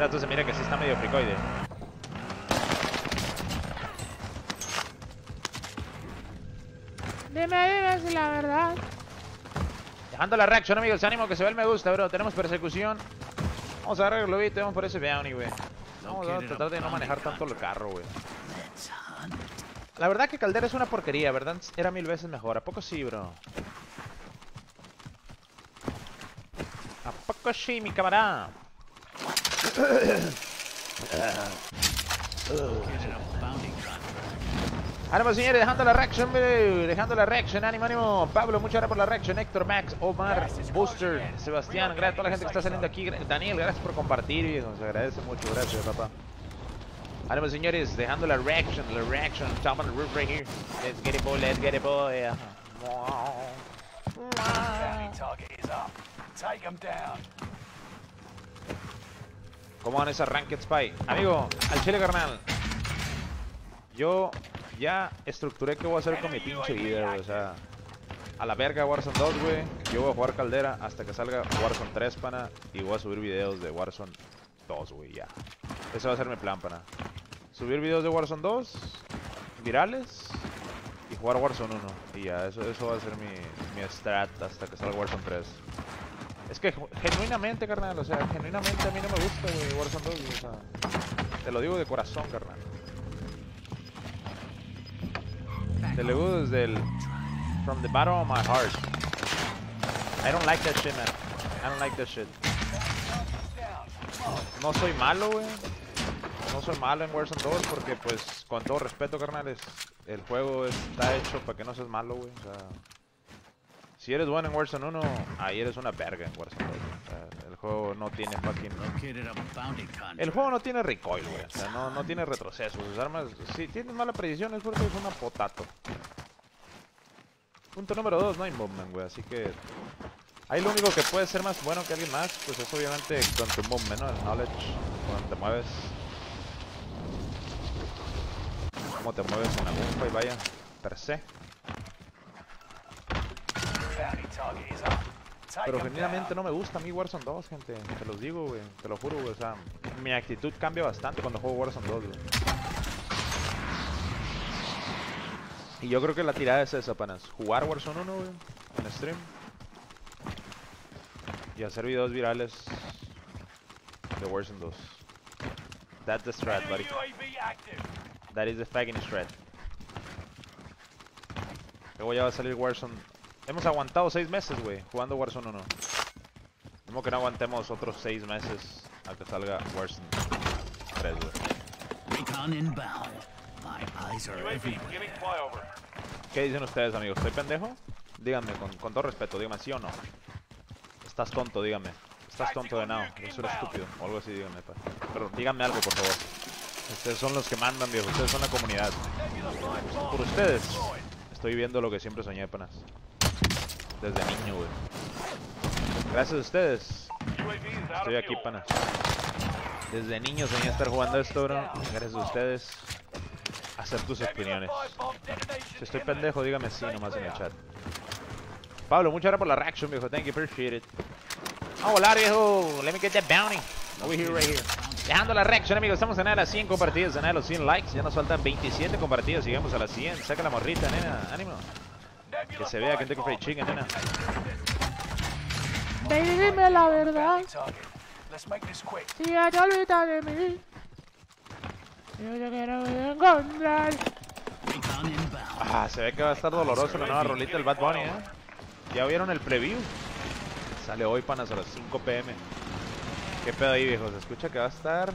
Este dato se mira que sí está medio fricoide. Dime si la verdad. Dejando la reacción, amigos. Ánimo que se ve el me gusta, bro. Tenemos persecución. Vamos a agarrar el globito y vamos por ese bounty, güey. Vamos a tratar de no manejar tanto el carro, güey. La verdad que Caldera es una porquería, ¿verdad? Era 1000 veces mejor. ¿A poco sí, bro? ¿A poco sí, mi camarada? Ánimo, señores, dejando la reaction, dejando la reaction, ánimo, ánimo. Pablo, muchas gracias por la reaction. Héctor, Max, Omar, Booster, Sebastián, gracias a toda la gente que está saliendo aquí. Daniel, gracias por compartir, viejo. Se agradece mucho, gracias, papá. Ánimo, señores, dejando la reaction, top on the roof right here. Let's get it, boy, let's get it, boy. ¿Cómo van esas Ranked Spy? Amigo, al chile, carnal. Yo ya estructuré qué voy a hacer con mi pinche vida, güey. O sea, a la verga Warzone 2, güey. Yo voy a jugar Caldera hasta que salga Warzone 3, pana. Y voy a subir videos de Warzone 2, güey, ya. Ese va a ser mi plan, pana. Subir videos de Warzone 2, virales, y jugar Warzone 1. Y ya, eso va a ser mi strat hasta que salga Warzone 3. Es que genuinamente, carnal, o sea, genuinamente a mí no me gusta, güey, Warzone 2, o sea, te lo digo de corazón, carnal. Te lo digo desde el... From the bottom of my heart. I don't like that shit, man. I don't like that shit. No soy malo, güey. No soy malo en Warzone 2 porque, pues, con todo respeto, carnales, el juego está hecho para que no seas malo, güey. O sea, si eres bueno en Warzone 1, ahí eres una verga en Warzone 2. O sea, el juego no tiene fucking... El juego no tiene recoil, güey. O sea, no tiene retroceso. Sus armas, si tienes mala precisión es porque es una potato. Punto número 2, no hay movement, güey. Así que... ahí lo único que puede ser más bueno que alguien más, pues es obviamente con tu movement, ¿no? El knowledge, cuando te mueves. Cómo te mueves en la gunfight, y vaya, per se. Pero genuinamente no me gusta a mí Warzone 2, gente. Te los digo, güey. Te lo juro, güey. O sea, mi actitud cambia bastante cuando juego Warzone 2, güey. Y yo creo que la tirada es esa, panas. Jugar Warzone 1, güey, en stream. Y hacer videos virales de Warzone 2. That's the strat, buddy. That is the fucking strat. Luego ya va a salir Warzone. Hemos aguantado 6 meses, güey, jugando Warzone 1. Como que no aguantemos otros 6 meses a que salga Warzone 3, güey. ¿Qué dicen ustedes, amigos? ¿Estoy pendejo? Díganme, con todo respeto, díganme sí o no. Estás tonto, díganme. Estás tonto de nada, eres estúpido o algo así, díganme, pa. Pero díganme algo, por favor. Ustedes son los que mandan, viejo. Ustedes son la comunidad. Por ustedes estoy viendo lo que siempre soñé, panas. Desde niño, güey. Gracias a ustedes estoy aquí, panas. Desde niño soñé estar jugando esto, bro. Gracias a ustedes hacer tus opiniones. Si estoy pendejo, dígame sí nomás en el chat. Pablo, muchas gracias por la reaction, viejo. Thank you, appreciate it. Vamos a volar, viejo. Let me get that bounty. Over here, right here. Dejando la reaction, amigos. Estamos en las 100 compartidas, en los 100 likes. Ya nos faltan 27 compartidas. Sigamos a las 100. Saca la morrita, nena. Ánimo. Que se vea Kentucky Fried Chicken, nena. Dime la verdad. Si ya te olvidas de mí, yo te quiero encontrar. Ah, se ve que va a estar doloroso la nueva rolita del Bad Bunny, ¿eh? ¿Ya vieron el preview? Sale hoy, panas, a las 5 p.m. ¿Qué pedo ahí, viejo? Se escucha que va a estar...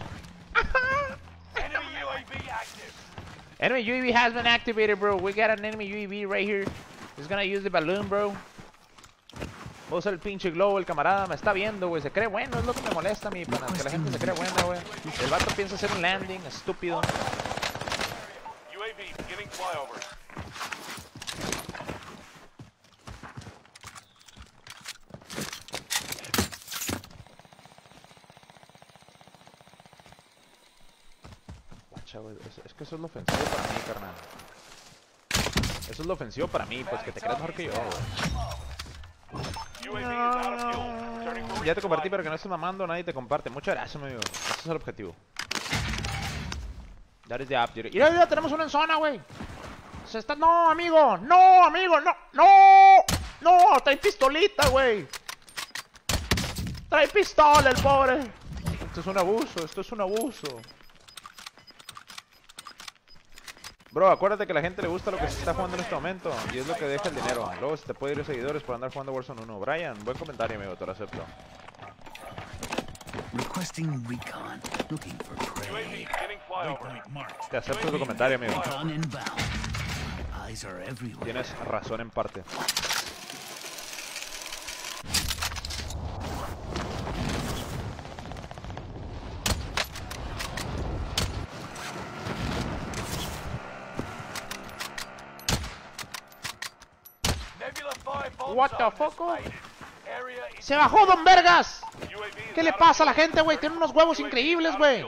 Enemy UAV has been activated, bro. We got an enemy UAV right here. He's gonna use the balloon, bro. Voy a usar el pinche globo, el camarada me está viendo, güey. Se cree bueno, es lo que me molesta a mí, panas. Que la gente se cree buena, güey. El vato piensa hacer un landing, estúpido. UAV beginning flyover. Es que eso es lo ofensivo para mí, carnal. Eso es lo ofensivo para mí, pues que te creas mejor que yo, güey. Ya te compartí, pero que no estés mamando, nadie te comparte. Muchas gracias, amigo. Ese es el objetivo. That is the objective. Mira, tenemos uno en zona, güey. Se está... No, amigo. No, amigo. No. No. No. Trae pistolita, güey. Trae pistola el pobre. Esto es un abuso. Esto es un abuso. Bro, acuérdate que a la gente le gusta lo que se está jugando en este momento. Y es lo que deja el dinero. Luego se te puede ir seguidores por andar jugando Warzone 1. Brian, buen comentario, amigo. Te lo acepto. Requesting recon. Looking for prey. Te acepto tu comentario, amigo. Recon inbound. Eyes are everywhere. Tienes razón en parte. What the fuck? Se bajó, Don Vergas. ¿Qué le pasa a la gente, güey? Tiene unos huevos increíbles, güey.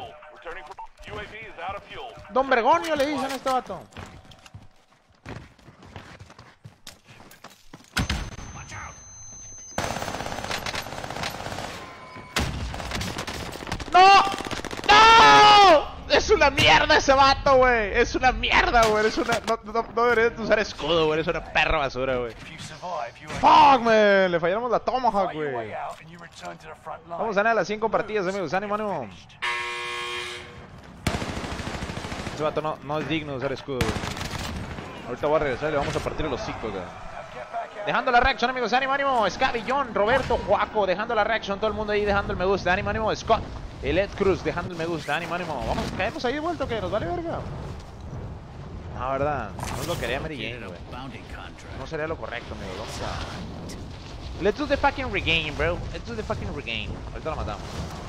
Don Vergonio le dicen a este vato. ¡No! ¡No! Es una mierda ese vato, güey. Es una mierda, güey. Es una... No deberías usar escudo, güey. Es una perra basura, güey. Fuck, man. Le fallamos la Tomahawk, güey. Vamos a ganar las 100 partidas, amigos. Ánimo, ánimo. Ese vato no es digno de usar escudo, güey. Ahorita voy a regresar y le vamos a partir los hocico, güey. Dejando la reacción, amigos. Ánimo, ánimo. Scabby, John, Roberto, Juaco. Dejando la reacción. Todo el mundo ahí dejando el me gusta. Ánimo, ánimo. Scott. El Ed Cruz dejando el me gusta, ánimo, ánimo. Vamos, caemos ahí de vuelta, que nos vale verga. No, verdad, no es lo que haría Mary Jane, güey. No sería lo correcto, amigo. Vamos a... Let's do the fucking regain, bro. Let's do the fucking regain. Ahorita la matamos.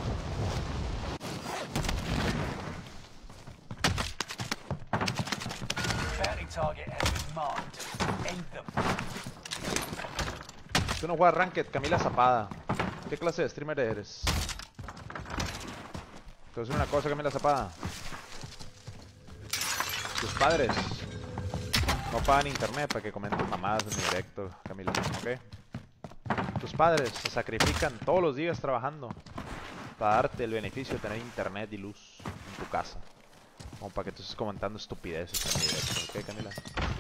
Tú no juegas Ranked, Camila Zapada. ¿Qué clase de streamer eres? Te voy a decir una cosa, Camila Zapada. Tus padres no pagan internet para que comenten mamadas en mi directo, Camila, ¿ok? Tus padres se sacrifican todos los días trabajando para darte el beneficio de tener internet y luz en tu casa. Como para que tú estés comentando estupideces en mi directo, ¿ok, Camila?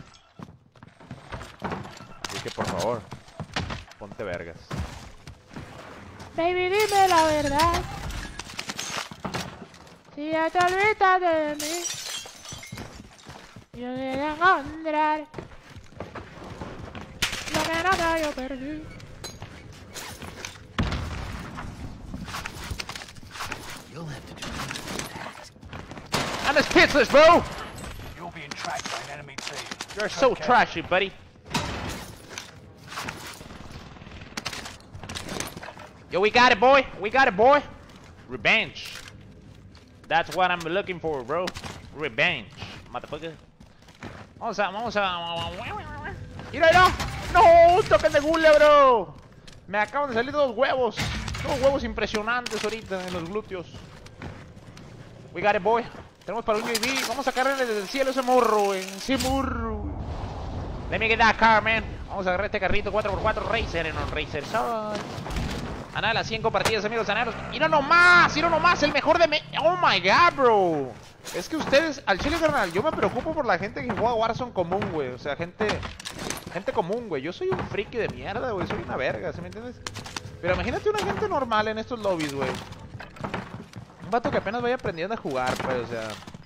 Así que por favor, ponte vergas. Baby, dime la verdad. Si ya te olvidas de mí, yo voy a encontrar lo que nada yo perdí. You'll have to do that. I'm as pitchless, bro! You're being tracked by an enemy team. You're so trashy, buddy. Yo, we got it, boy. We got it, boy. Revenge. That's what I'm looking for, bro. Revenge, motherfucker. Vamos a... ¡Mira, mira! ¡No! ¡Toquen de gule, bro! Me acaban de salir dos huevos. Dos huevos impresionantes ahorita en los glúteos. We got it, boy. Tenemos para un UAV. Vamos a sacarle desde el cielo ese morro, güey. Ese morro. Let me get that car, man. Vamos a agarrar este carrito 4x4 Racer en un Racer Sol. A nada, las 100 partidas, amigos, ganaros. ¡Y no nomás! El mejor de... ¡Oh, my God, bro! Es que ustedes... Al chile, carnal, yo me preocupo por la gente que juega Warzone común, güey. O sea, gente común, güey. Yo soy un friki de mierda, güey. Soy una verga, ¿sí me entiendes? Pero imagínate una gente normal en estos lobbies, güey. Un vato que apenas vaya aprendiendo a jugar, pues, o sea...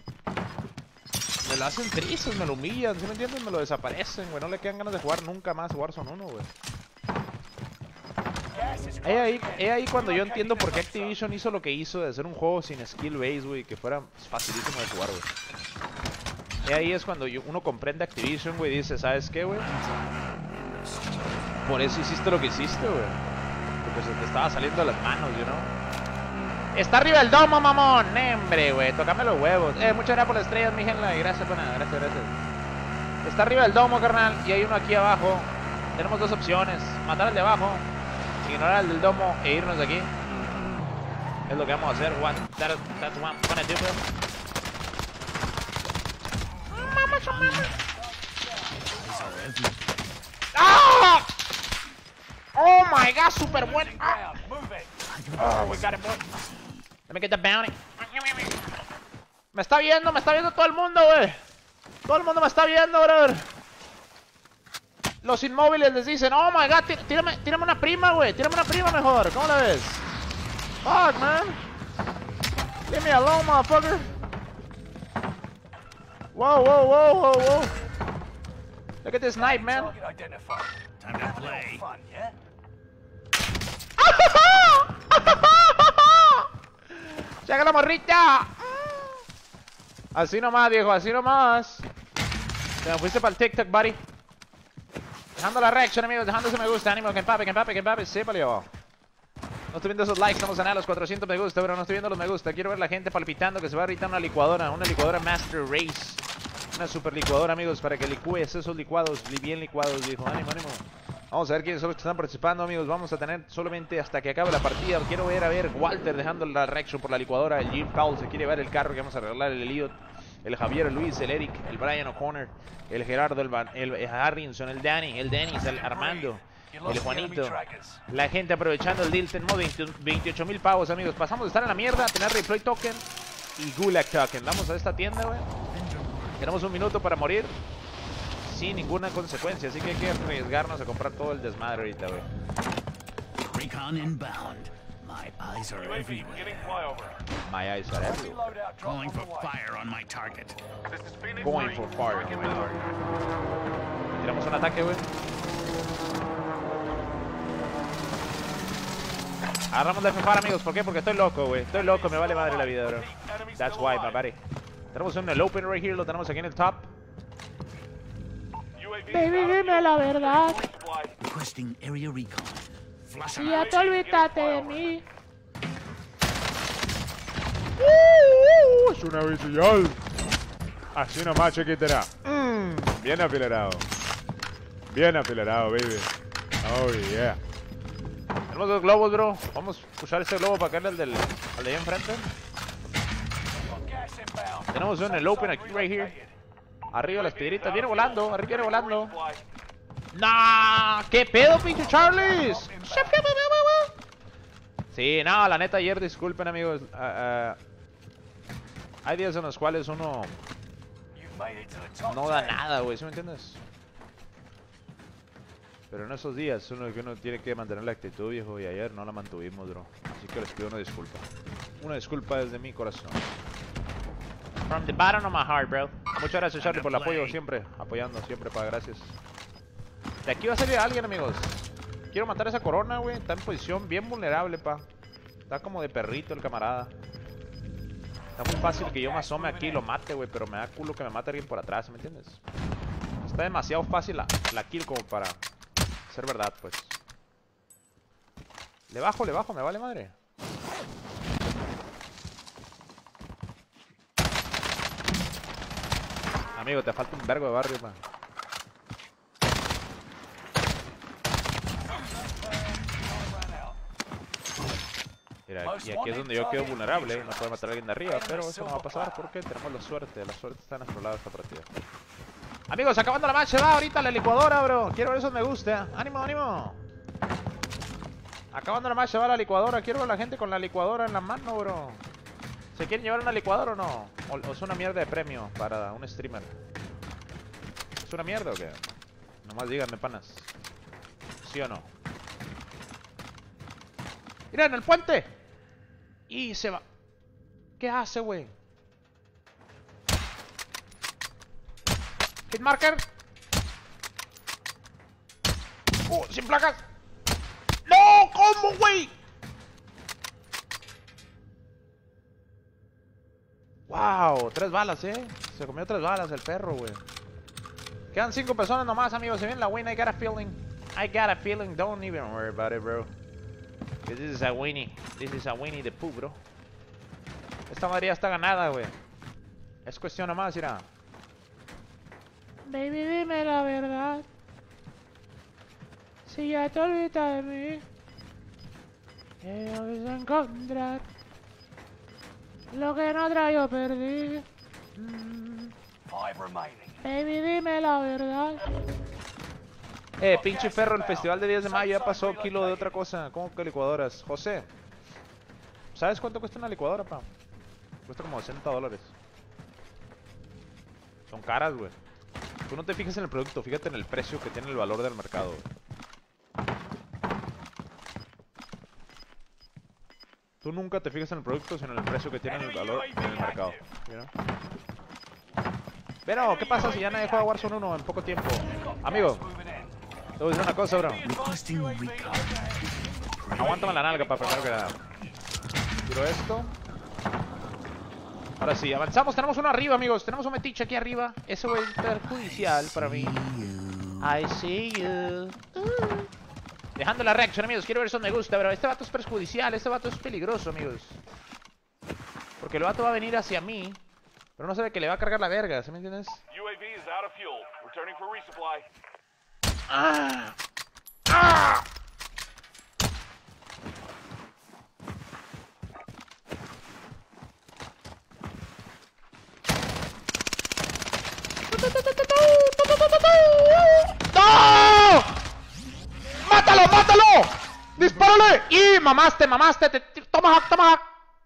Me lo hacen trizas, me lo humillan, ¿sí me entiendes? Me lo desaparecen, güey. No le quedan ganas de jugar nunca más Warzone 1, güey. Es ahí cuando yo entiendo por qué Activision hizo lo que hizo de hacer un juego sin skill base, güey, que fuera facilísimo de jugar, güey. Ahí es cuando uno comprende Activision, güey, y dice, ¿sabes qué, güey? Por eso hiciste lo que hiciste, güey. Porque se te estaba saliendo de las manos, you know. Está arriba el domo, mamón. Hombre, güey, tócame los huevos. Muchas gracias por las estrellas, mi gente. Gracias, buena, gracias. Está arriba el domo, carnal, y hay uno aquí abajo. Tenemos dos opciones, matar al de abajo, ignorar al del domo e irnos de aquí. Es lo que vamos a hacer. That's one gonna do, bro. ¡Ah! Oh my God, super bueno. Oh, we got it, boy. Let me get the bounty. Me está viendo todo el mundo, güey. Todo el mundo me está viendo, brother. Los inmóviles les dicen, oh my god, tírame una prima, güey. Tírame una prima mejor. ¿Cómo la ves? Fuck, man. Leave me alone, motherfucker. Whoa, whoa, whoa, whoa, whoa. Look at this knife, man. Time to play. ¡Llega la morrita! Así nomás, viejo, así nomás. Te me fuiste para el TikTok, buddy. Dejando la reacción, amigos, dejando ese me gusta. Ánimo, que empape, sí, palio. No estoy viendo esos likes, estamos a los 400 me gusta, pero no estoy viendo los me gusta. Quiero ver la gente palpitando que se va a ahorita una licuadora Master Race. Una super licuadora, amigos, para que licúes esos licuados, bien licuados, viejo. Ánimo, ánimo. Vamos a ver quiénes son los que están participando, amigos. Vamos a tener solamente hasta que acabe la partida. Quiero ver, a ver, Walter dejando la reaction por la licuadora. El Jim Powell se quiere ver el carro que vamos a arreglar. El Elliot, el Javier, el Luis, el Eric, el Brian O'Connor, el Gerardo, el Harrison, el Danny, el Dennis, el Armando, el Juanito. La gente aprovechando el deal. Tenemos 28,000 pavos, amigos. Pasamos de estar en la mierda a tener Replay Token y Gulag Token. Vamos a esta tienda, güey. Tenemos un minuto para morir sin ninguna consecuencia, así que hay que arriesgarnos a comprar todo el desmadre ahorita, güey. Recon inbound. My eyes are everywhere. My eyes are everywhere. Calling for fire on my target. Going for fire on my target. Tiramos un ataque, güey. Agarramos la FFAR, amigos. ¿Por qué? Porque estoy loco, güey. Estoy loco, me vale madre la vida, bro. That's why, my buddy. Tenemos un el open right here, lo tenemos aquí en el top. Baby, dime la verdad. Requesting area recon. Si ya te olvidaste de mí. Es una visual. Así nomás, chiquitera. Bien afilerado. Bien afilerado, baby. Oh, yeah. Tenemos dos globos, bro. Vamos a usar ese globo para caerle al de ahí enfrente. Tenemos un el open aquí, right here. Arriba las piedritas. Viene volando. Arriba viene volando. Nah, ¿qué pedo, pinche Charles? Sí, no, la neta, ayer, disculpen, amigos. Hay días en los cuales uno no da nada, güey, ¿sí me entiendes? Pero en esos días uno tiene que mantener la actitud, viejo, y ayer no la mantuvimos, bro. Así que les pido una disculpa. Una disculpa desde mi corazón. From the bottom of my heart, bro. Muchas gracias, Charlie, por el apoyo siempre. Apoyando siempre, pa, gracias. De aquí va a salir alguien, amigos. Quiero matar a esa corona, güey. Está en posición bien vulnerable, pa. Está como de perrito el camarada. Está muy fácil que yo me asome aquí y lo mate, güey. Pero me da culo que me mate alguien por atrás, ¿me entiendes? Está demasiado fácil la kill como para ser verdad, pues. Le bajo, me vale madre. Amigo, te falta un vergo de barrio, pa. Mira, y aquí es donde yo quedo vulnerable. No puedo matar a alguien de arriba, pero eso no va a pasar porque tenemos la suerte. La suerte está en nuestro lado esta partida. Amigos, acabando la match, se va ahorita la licuadora, bro. Quiero ver esos me gusta. ¡Ánimo, ánimo! Acabando la match, se va la licuadora. Quiero ver a la gente con la licuadora en la mano, bro. ¿Se quieren llevar una licuadora o no? ¿O es una mierda de premio para un streamer? ¿Es una mierda o qué? Nomás díganme, panas. ¿Sí o no? ¡Mira, en el puente! Y se va. ¿Qué hace, güey? Hitmarker. ¡Sin placas! ¡No! ¿Cómo, güey? ¡Wow! 3 balas, Se comió 3 balas el perro, güey. Quedan 5 personas nomás, amigos. Se viene la win. I got a feeling. Don't even worry about it, bro. This is a Winnie. This is a Winnie the Pooh, bro. Esta madre ya está ganada, güey. Es cuestión nomás, mira. Baby, dime la verdad. Si ya te olvidas de mí, que debes encontrar lo que no traigo perdí. Baby, dime la verdad. Pinche ferro, el festival de 10 de mayo ya pasó. Kilo de otra cosa. ¿Cómo que licuadoras? José, ¿Sabes cuánto cuesta una licuadora, pa? Cuesta como $60. Son caras, güey. Tú no te fijes en el producto, fíjate en el precio que tiene el valor del mercado, güey. Tú nunca te fijas en el producto, sino en el precio que tiene el valor en el mercado. ¿Vieron? Pero, ¿qué pasa si ya nadie juega Warzone 1 en poco tiempo? Amigo, te voy a decir una cosa, bro. Requesting recon. Aguántame la nalga, para primero que nada. Tiro esto. Ahora sí, avanzamos. Tenemos uno arriba, amigos. Tenemos un metiche aquí arriba. Eso es perjudicial para mí. I see you. Dejando la reacción, amigos. Quiero ver eso me gusta, pero este vato es perjudicial. Este vato es peligroso, amigos. Porque el vato va a venir hacia mí, pero no sabe que le va a cargar la verga. ¿Sí me entiendes? UAV is out of fuel. Returning for resupply. ¡Ah! ¡Ah! ¡No! ¡Mátalo, mátalo! ¡Dispárale! ¡Y mamaste, mamaste! ¡Toma hack, toma hack!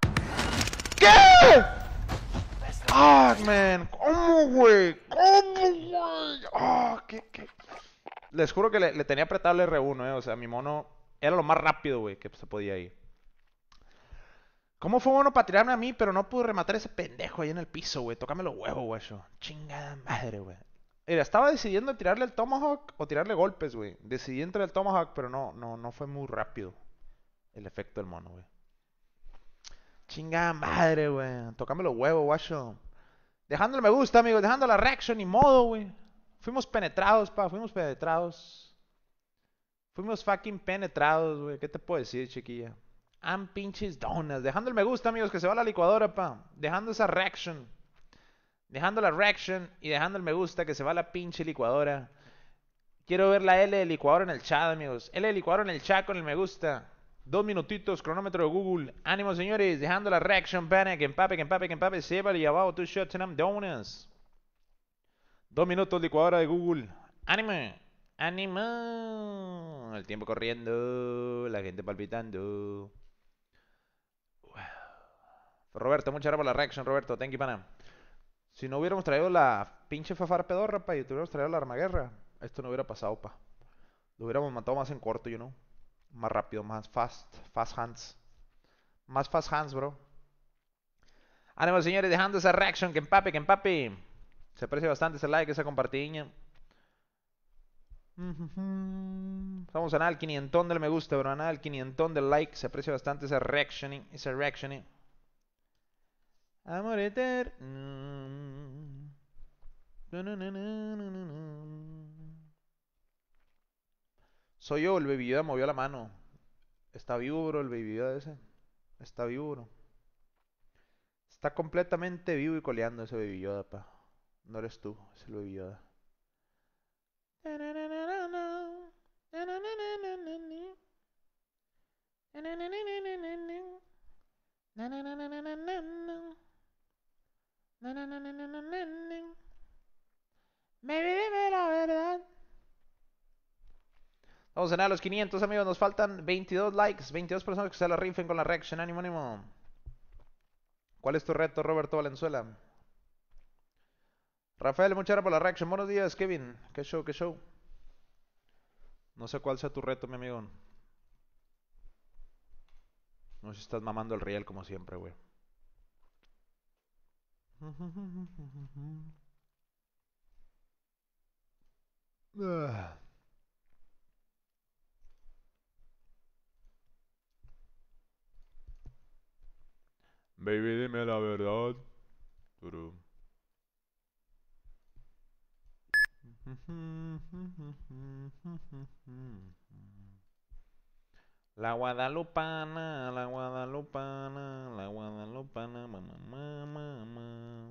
¿Qué? ¡Ah, man! ¿Cómo, güey? ¿Cómo, güey? ¡Ah, qué! Les juro que le tenía apretado el R1, O sea, mi mono era lo más rápido, güey, que se podía ir. ¿Cómo fue bueno para tirarme a mí, pero no pude rematar ese pendejo ahí en el piso, güey? Tócame los huevos, güey. Chingada madre, güey. Mira, estaba decidiendo tirarle el Tomahawk o tirarle golpes, güey. Decidí entre el Tomahawk, pero no fue muy rápido el efecto del mono, güey. Chingada madre, güey. Tócame los huevos, guacho. Dejando el me gusta, amigos. Dejando la reaction y modo, güey. Fuimos penetrados, pa. Fuimos penetrados. Fuimos fucking penetrados, güey. ¿Qué te puedo decir, chiquilla? I'm pinches donuts. Dejando el me gusta, amigos, que se va a la licuadora, pa. Dejando esa reaction. Dejando la reaction y dejando el me gusta, que se va a la pinche licuadora. Quiero ver la L de licuadora en el chat, amigos. L de licuadora en el chat con el me gusta. 2 minutitos, cronómetro de Google. Ánimo, señores. Dejando la reaction, pana. Que empape. Seba y abajo, 2 shots and I'm donuts. 2 minutos, licuadora de Google. Ánimo. Ánimo. El tiempo corriendo. La gente palpitando. Roberto, muchas gracias por la reaction, Roberto. Thank you, pana. Si no hubiéramos traído la pinche fafar pedorra, pa, y tuviéramos traído la armaguerra, esto no hubiera pasado, pa. Lo hubiéramos matado más en corto, you know. Más rápido, más fast hands. Más fast hands, bro. Ánimo, señores, dejando esa reaction, que empape. Se aprecia bastante ese like, esa compartidilla. Vamos a nada al 500 del me gusta, bro. A nada al 500 del like. Se aprecia bastante esa reaction. Amor eterno. Soy yo, el Baby Yoda movió la mano. Está vivo, bro, el Baby Yoda ese. Está vivo, bro. Está completamente vivo y coleando ese Baby Yoda, pa. No eres tú, es el Baby Yoda. Baby, dime la verdad. Vamos a ganar los 500, amigos. Nos faltan 22 likes. 22 personas que se la rifen con la reaction. Ánimo. ¿Cuál es tu reto, Roberto Valenzuela? Rafael, muchas gracias por la reaction. Buenos días, Kevin. ¿Qué show? No sé cuál sea tu reto, mi amigo. No sé si estás mamando el riel como siempre, güey. Baby, dime la verdad. La guadalupana, mamá.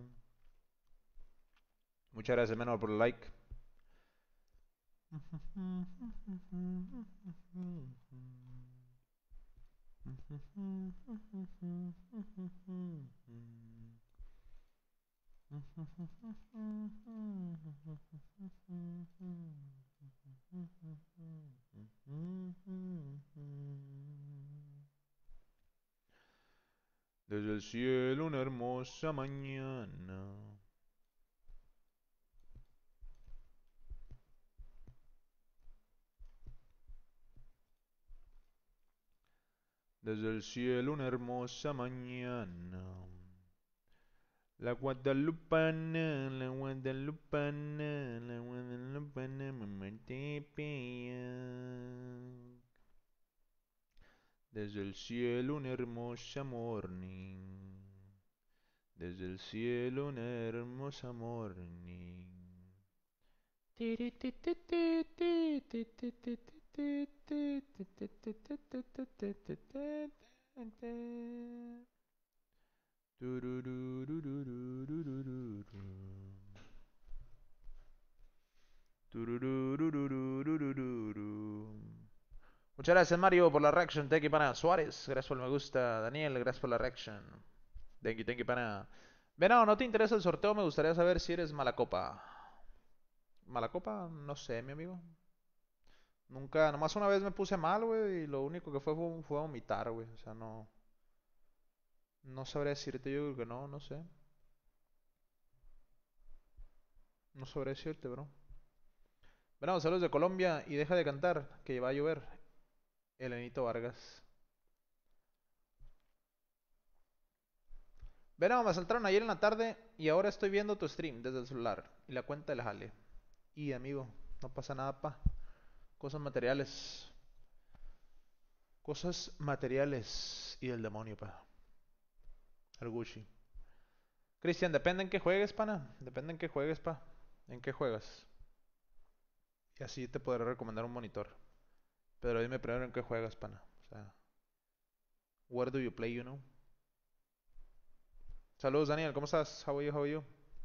Muchas gracias, menor, por el like. el cielo una hermosa mañana. Desde el cielo una hermosa mañana. La guadalupana, la guadalupana, la guadalupana, mamá te pilla. Desde el cielo una hermosa morning. Desde el cielo una hermosa morning. Muchas gracias Mario por la reaction, thank you pana. Suárez, gracias por el me gusta. Daniel, gracias por la reaction. Thank you pana. Venado, ¿no te interesa el sorteo? Me gustaría saber si eres mala copa. ¿Mala copa? No sé, mi amigo. Nunca, nomás una vez me puse mal, güey, y lo único que fue vomitar, güey. O sea, no. No sabría decirte, yo creo que no, no sé. No sabría decirte, bro. Venado, saludos de Colombia y deja de cantar, que va a llover. Elenito Vargas. Venado, me saltaron ayer en la tarde y ahora estoy viendo tu stream desde el celular y la cuenta del jale. Y amigo, no pasa nada, pa. Cosas materiales. Cosas materiales y del demonio, pa. El Gucci. Cristian, depende en qué juegues, pana. Depende en qué juegues, pa. ¿En qué juegas? Y así te podré recomendar un monitor. Pero dime primero en qué juegas, pana. O sea, where do you play, you know? Saludos, Daniel. ¿Cómo estás? How are you? How are you?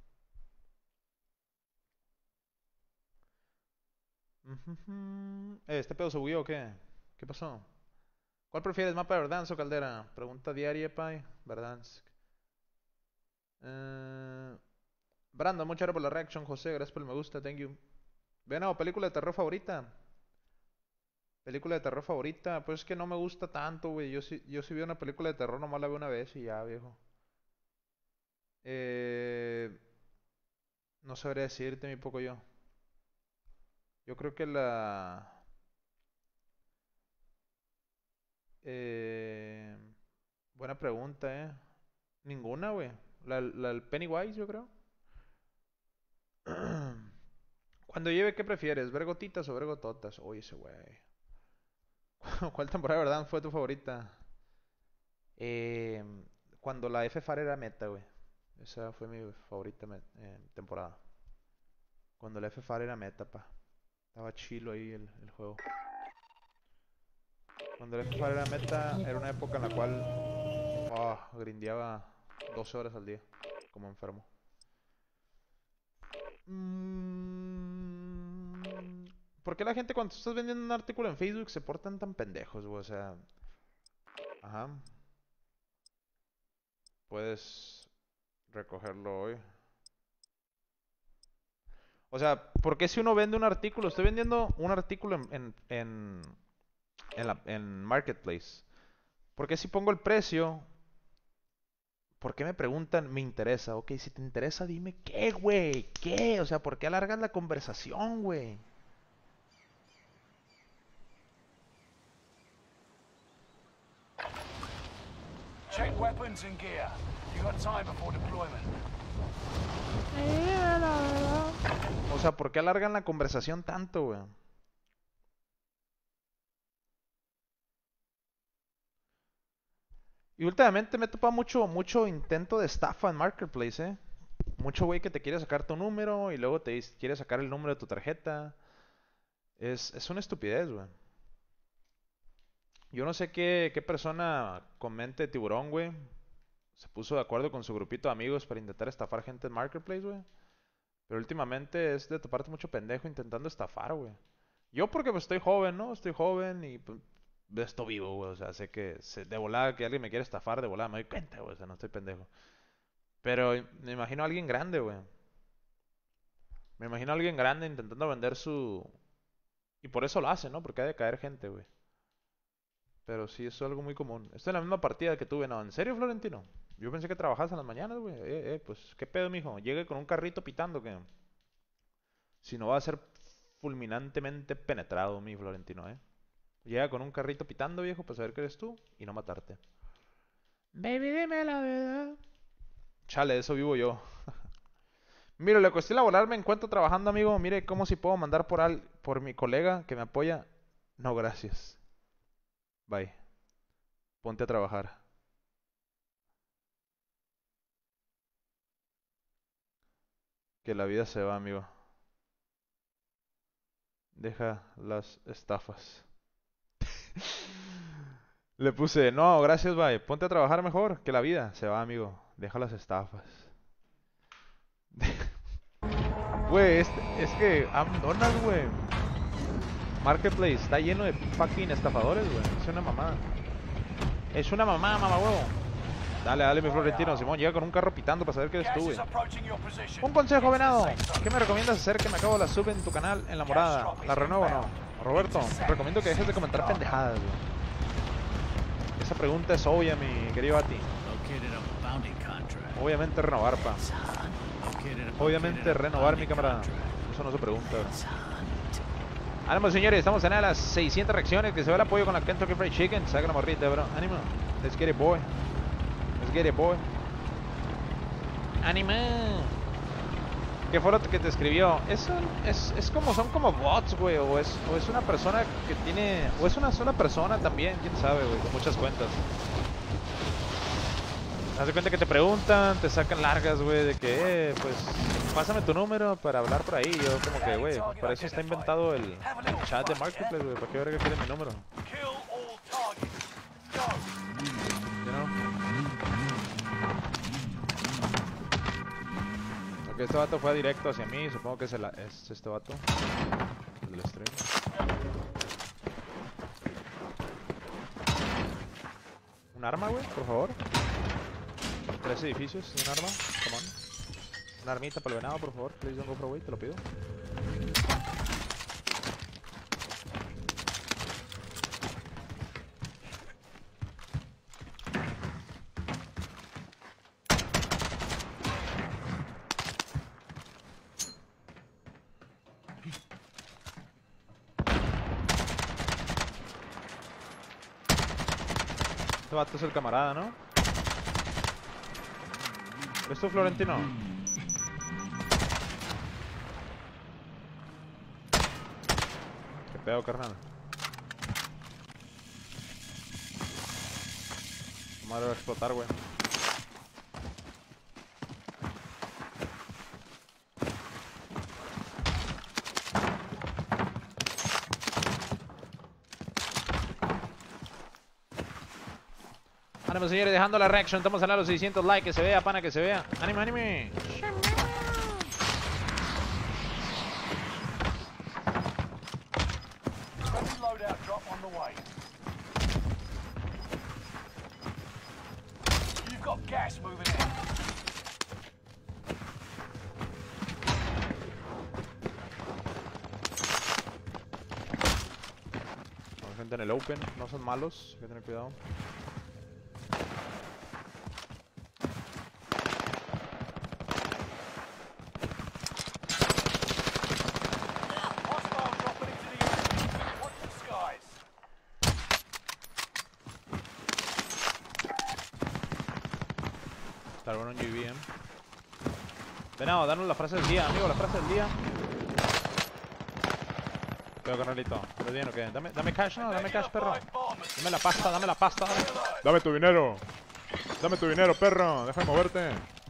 ¿Este pedo se bugueó o qué? ¿Qué pasó? ¿Cuál prefieres, mapa de Verdansk o Caldera? Pregunta diaria, pay. Verdansk. Brandon, muchas gracias por la reaction. José, gracias por el me gusta. Thank you. Venado, película de terror favorita. Película de terror favorita. Pues es que no me gusta tanto, güey. Yo sí vi una película de terror, nomás la vi una vez y ya, viejo. No sabría decirte mi poco yo. Yo creo que la... buena pregunta, Ninguna, güey. La del Pennywise, yo creo. Cuando lleve, ¿qué prefieres? ¿Ver gotitas o ver gototas? Uy, ese güey. ¿Cuál temporada de verdad fue tu favorita? Cuando la FFAR era meta, güey. Esa fue mi favorita temporada. Cuando la FFAR era meta, pa. Estaba chilo ahí el juego. Cuando la FFAR era meta, era una época en la cual grindeaba 12 horas al día, como enfermo. ¿Por qué la gente cuando estás vendiendo un artículo en Facebook se portan tan pendejos, güey? O sea... Ajá. Puedes recogerlo hoy. O sea, ¿por qué si uno vende un artículo? Estoy vendiendo un artículo en Marketplace. ¿Por qué si pongo el precio? ¿Por qué me preguntan? Me interesa. Ok, si te interesa, dime qué, güey. ¿Qué? O sea, ¿por qué alargas la conversación, güey? Check weapons and gear. You got time before deployment. O sea, ¿por qué alargan la conversación tanto, güey? Y últimamente me he topado mucho intento de estafa en Marketplace, Mucho güey que te quiere sacar tu número y luego quiere sacar el número de tu tarjeta. Es una estupidez, güey. Yo no sé qué persona con mente de tiburón, güey, se puso de acuerdo con su grupito de amigos para intentar estafar gente en Marketplace, güey. Pero últimamente es de toparte mucho pendejo intentando estafar, güey. Yo porque pues estoy joven, ¿no? Estoy joven y pues estoy vivo, güey. O sea, sé que de volada que alguien me quiere estafar, de volada me doy cuenta, güey. O sea, no estoy pendejo. Pero me imagino a alguien grande, güey. Me imagino a alguien grande intentando vender su... Y por eso lo hace, ¿no? Porque ha de caer gente, güey. Pero sí, eso es algo muy común. Esto es la misma partida que tuve, ¿no? ¿En serio, Florentino? Yo pensé que trabajabas en las mañanas, güey. Pues, ¿qué pedo, mijo? Llegue con un carrito pitando, que si no va a ser fulminantemente penetrado, mi Florentino, Llega con un carrito pitando, viejo, para saber que eres tú y no matarte. Baby, dime la verdad. Chale, de eso vivo yo. Mire, le cuestión laboral me encuentro trabajando, amigo. Mire cómo si puedo mandar por mi colega que me apoya. No, gracias. Bye. Ponte a trabajar. Que la vida se va, amigo. Deja las estafas. Le puse, no, gracias, bye. Ponte a trabajar mejor. Que la vida se va, amigo. Deja las estafas. Güey, es que Donald, güey. Marketplace está lleno de fucking estafadores, güey. Es una mamá. Es una mamá, mamá, huevo. Dale, dale, mi Florentino. Simón, llega con un carro pitando para saber que eres tú, güey. Un consejo, venado. ¿Qué me recomiendas hacer que me acabo la sub en tu canal en La Morada? ¿La renuevo o no? Roberto, te recomiendo que dejes de comentar pendejadas, güey. Esa pregunta es obvia, mi querido Ati. Obviamente renovar, pa. Obviamente renovar, mi camarada. Eso no se pregunta, güey. Ánimo, señores, estamos en a las 600 reacciones. Que se ve el apoyo con la Kentucky Fried Chicken. Saca la morrita, bro. Ánimo. Let's get it, boy. Let's get it, boy. Ánimo. ¿Qué fue lo que te escribió? Es como, son como bots, güey. O es una persona que tiene. O es una sola persona también. Quién sabe, güey. Con muchas cuentas. Haz de cuenta que te preguntan, te sacan largas, güey, de que, pues, pásame tu número para hablar por ahí. Yo como que, güey, para eso está inventado el chat de Marketplace, güey. ¿Para qué verga quiere mi número? You know? Ok, este vato fue directo hacia mí. Supongo que es este vato. El del stream. ¿Un arma, güey? Por favor. 3 edificios y un arma, come on. Una armita para el venado, por favor. Please don't go for away, te lo pido. Este vato es el camarada, ¿no? ¿Ves tú, Florentino? ¿Qué pedo, carnal? Tu madre va a explotar, güey. Ánimo, señores, dejando la reaction. Estamos a los 600 likes. Que se vea, pana, que se vea. ¡Ánimo, ánimo! Hay gente en el open. No son malos. Hay que tener cuidado. Está bueno un UVM. Venado, danos la frase del día, amigo, la frase del día. Pero carnalito, ¿estás bien o qué? Dame cash, no, dame cash, perro. Dame la pasta, dame la pasta. Dame tu dinero. Dame tu dinero, perro. Deja de moverte.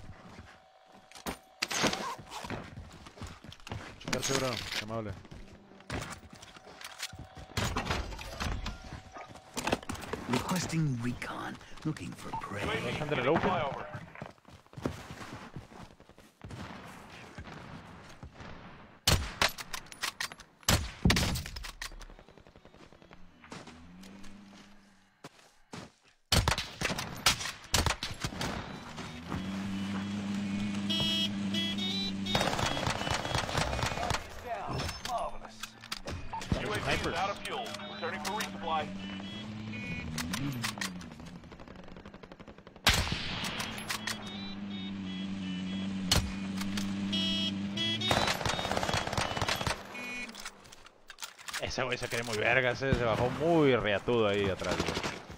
Checarse, bro. Qué amable. Requesting recon. Looking for prey. Bastante en el open. UAV is out of fuel. Returning for resupply. Ese güey se cree muy verga, se bajó muy reatudo ahí atrás, güey.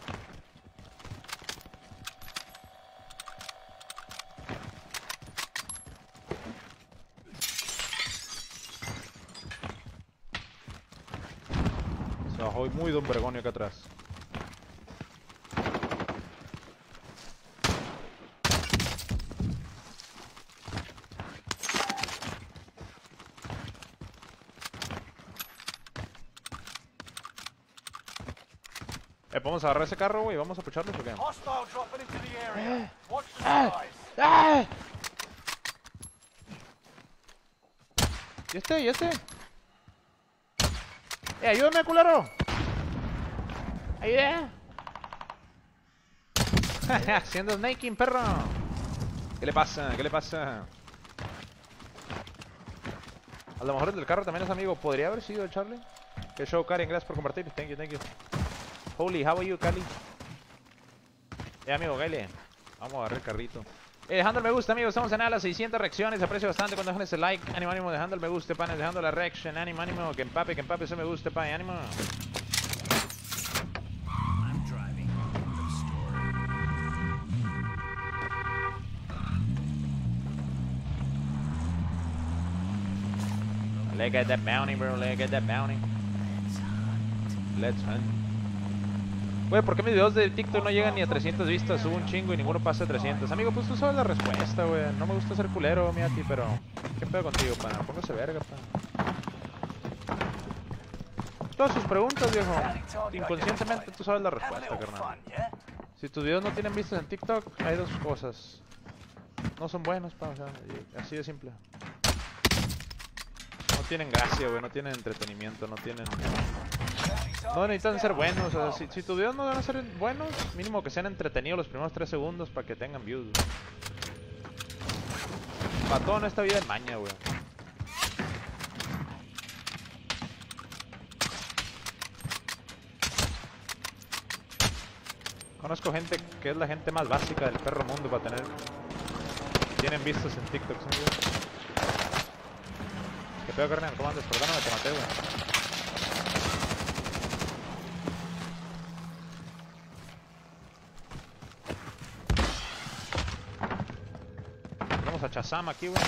Se bajó muy don Bergonio acá atrás. ¿Vamos a agarrar ese carro, güey? ¿Vamos a pucharlos o qué? Hostile dropping into the area. Watch the skies. ¡Ah! ¿Y este? ¿Y este? Ayúdame, culero. Ayuda. Haciendo snaking, perro. ¿Qué le pasa? ¿Qué le pasa? A lo mejor el del carro también es amigo. ¿Podría haber sido el Charlie? Que show, Karen. Gracias por compartir. Thank you, thank you. Holy, how are you, Cali? Amigo, Gaile. Vamos a agarrar el carrito. Dejando el me gusta, amigos. Estamos en a las 600 reacciones. Aprecio bastante cuando dejan ese like. Ánimo, ánimo. Dejando el me gusta, panes. Dejando la reaction. Ánimo, ánimo. Que empape ese me gusta, pan. Ánimo. I'm driving to the store. Let's get that bounty, bro. Let's get that bounty. Let's hunt. Güey, ¿por qué mis videos de TikTok no llegan ni a 300 vistas? Subo un chingo y ninguno pasa de 300. Amigo, pues tú sabes la respuesta, güey. No me gusta ser culero, Miati, pero... ¿Qué pedo contigo, pana? Póngase verga, pana. Todas sus preguntas, viejo. Inconscientemente tú sabes la respuesta, carnal. Si tus videos no tienen vistas en TikTok, hay dos cosas. No son buenos, pana. O sea, así de simple. No tienen gracia, güey. No tienen entretenimiento, no tienen... No necesitan ser buenos, o sea, si tus videos no van a ser buenos, mínimo que sean entretenidos los primeros 3 segundos para que tengan views. Para todo en esta vida es maña, güey. Conozco gente que es la gente más básica del perro mundo para tener... Tienen vistos en TikTok, ¿sí? ¿Qué pedo, carnal? ¿Cómo andas? Perdóname, te maté, güey. A Chazam aquí, güey.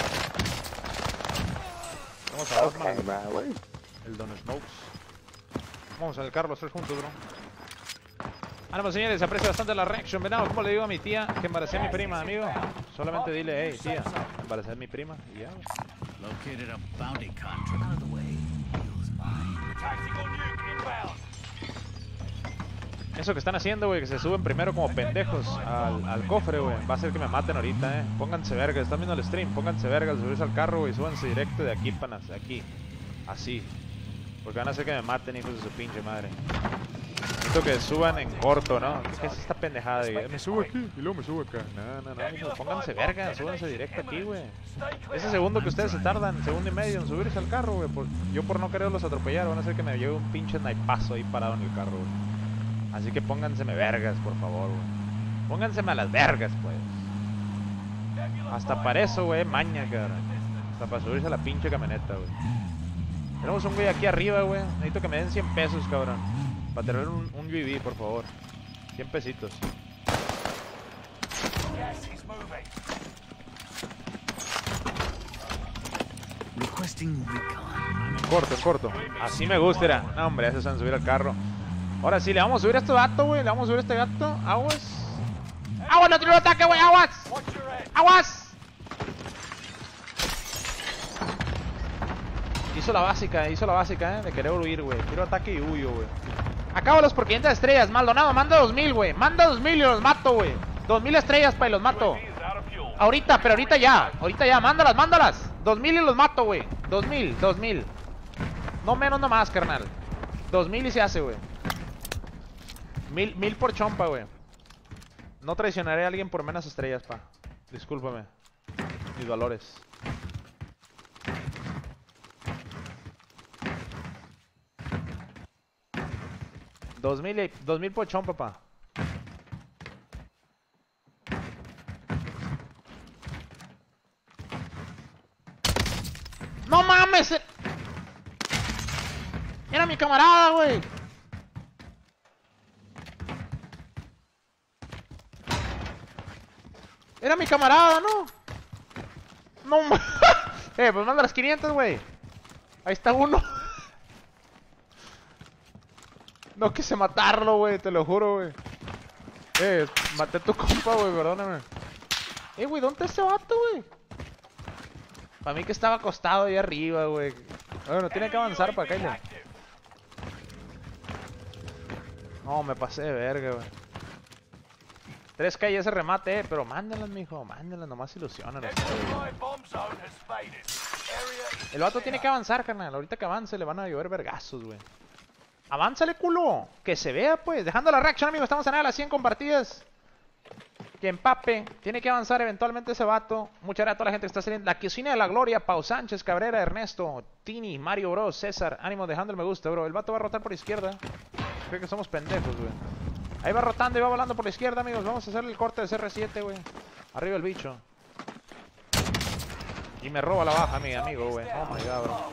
Vamos a Osman, el Don Smokes. Vamos al Carlos 3 juntos, bro. Ánimo, señores, aprecio bastante la reaction. Venamos, como le digo a mi tía que embaracé a mi prima, amigo. Solamente dile, hey, tía, embaracé a mi prima y ya, güey. Located a bounty contract. Out of the way. Feels mine. Tactical nuke inbound. Eso que están haciendo, güey, que se suben primero como pendejos al cofre, güey. Va a ser que me maten ahorita, Pónganse vergas, están viendo el stream, pónganse vergas, subirse al carro, güey, súbanse directo de aquí, panas, de aquí. Así. Porque van a hacer que me maten, hijos de su pinche madre. Necesito que suban en corto, ¿no? ¿Qué es esta pendejada? Me subo aquí y luego me subo acá. No, hijos, pónganse vergas, súbanse directo aquí, güey. Ese segundo que ustedes se tardan, segundo y medio en subirse al carro, güey. Yo por no quererlos atropellar, van a hacer que me lleve un pinche snipazo ahí parado en el carro, güey. Así que pónganseme vergas, por favor, güey. Pónganseme a las vergas, pues. Hasta para eso, güey, maña, cabrón. Hasta para subirse a la pinche camioneta, güey. Tenemos un güey aquí arriba, güey. Necesito que me den 100 pesos, cabrón. Para tener un UAV, por favor. 100 pesitos. Requesting recon. En corto. Así me gusta, era. No, hombre, ya se van a subir al carro. Ahora sí, le vamos a subir a este gato, güey. Le vamos a subir a este gato. Aguas. ¡Aguas! ¡No tiene un ataque, güey! ¡Aguas! ¡Aguas! Hizo la básica, de querer huir, güey. Quiero ataque y huyo, güey. Acabo los por 500 estrellas. Maldonado, manda 2000, güey. Manda 2000 y los mato, güey. 2000 estrellas, pa' y los mato. Ahorita, pero ahorita ya. Mándalas. 2000 y los mato, güey. 2000. No menos, no más, carnal. 2000 y se hace, güey. 1000 por chompa, güey. No traicionaré a alguien por menos estrellas, pa. Discúlpame. Mis valores. Dos mil por chompa, pa. ¡No mames! Era mi camarada, güey. Era mi camarada, ¿no? No, pues manda las 500, güey. Ahí está uno. No quise matarlo, güey, te lo juro, güey. Maté a tu compa, güey, perdóname. Güey, ¿dónde está ese vato, güey? Para mí que estaba acostado ahí arriba, güey. Bueno, tiene que avanzar para acá, No, me pasé de verga, güey. 3K y ese remate, pero mándalas, mijo, mándalas, nomás ilusionanos. El vato tiene que avanzar, carnal. Ahorita que avance le van a llover vergazos, güey. Avánzale, culo. Que se vea, pues. Dejando la reaction, amigos. Estamos a las 100 compartidas. Que empape. Tiene que avanzar eventualmente ese vato. Muchas gracias a toda la gente que está saliendo. La Cocina de la Gloria. Pau Sánchez, Cabrera, Ernesto, Tini, Mario, bro, César. Ánimo, dejando el me gusta, bro. El vato va a rotar por izquierda. Creo que somos pendejos, güey. Ahí va rotando y va volando por la izquierda, amigos. Vamos a hacer el corte de CR7, güey. Arriba el bicho. Y me roba la baja, mi amigo, güey. Oh my god, bro.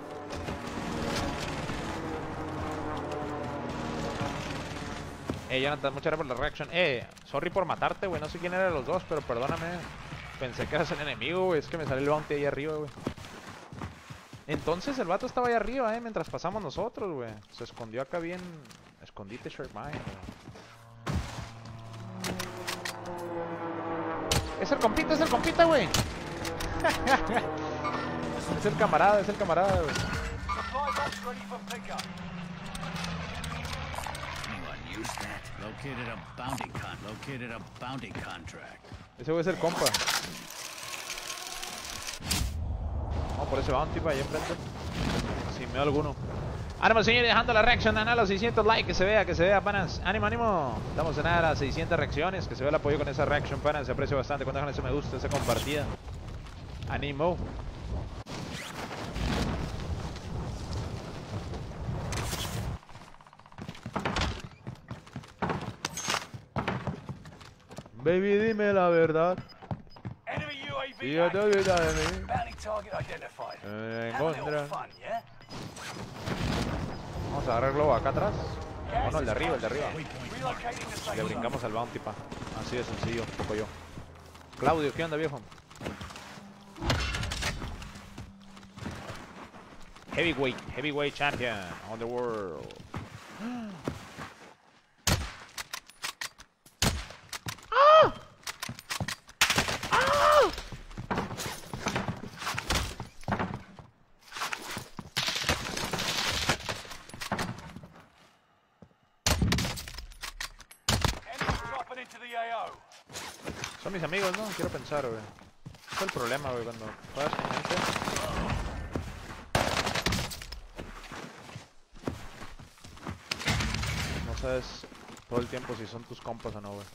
Jonathan, muchas gracias por la reaction. Sorry por matarte, güey. No sé quién era de los dos, pero perdóname. Pensé que eras el enemigo, güey. Es que me salió el bounty ahí arriba, güey. Entonces el vato estaba ahí arriba, mientras pasamos nosotros, güey. Se escondió acá bien. Escondite, Shark Mine, güey. Es el compita, güey. Es el camarada, güey. Located a bounty contract. Ese güey es el compa. Vamos por ese bounty para allá enfrente. Sin miedo alguno. Ánimo, señores, dejando la reacción a los 600 likes, que se vea, panas. Ánimo, ánimo. Estamos en a las 600 reacciones, que se vea el apoyo con esa reaction, panas. Se aprecia bastante cuando dejan ese me gusta, esa compartida. Ánimo. Baby, dime la verdad. Si yo te olvidas de mí. Vamos a agarrar el globo acá atrás. Bueno, el de arriba, Le brincamos al bounty, pa. Así de sencillo, poco yo. Claudio, ¿qué onda, viejo? Heavyweight champion on the world. Son mis amigos, ¿no? Quiero pensar, güey. Ese es el problema, güey, cuando juegas con gente. No sabes todo el tiempo si son tus compas o no, güey.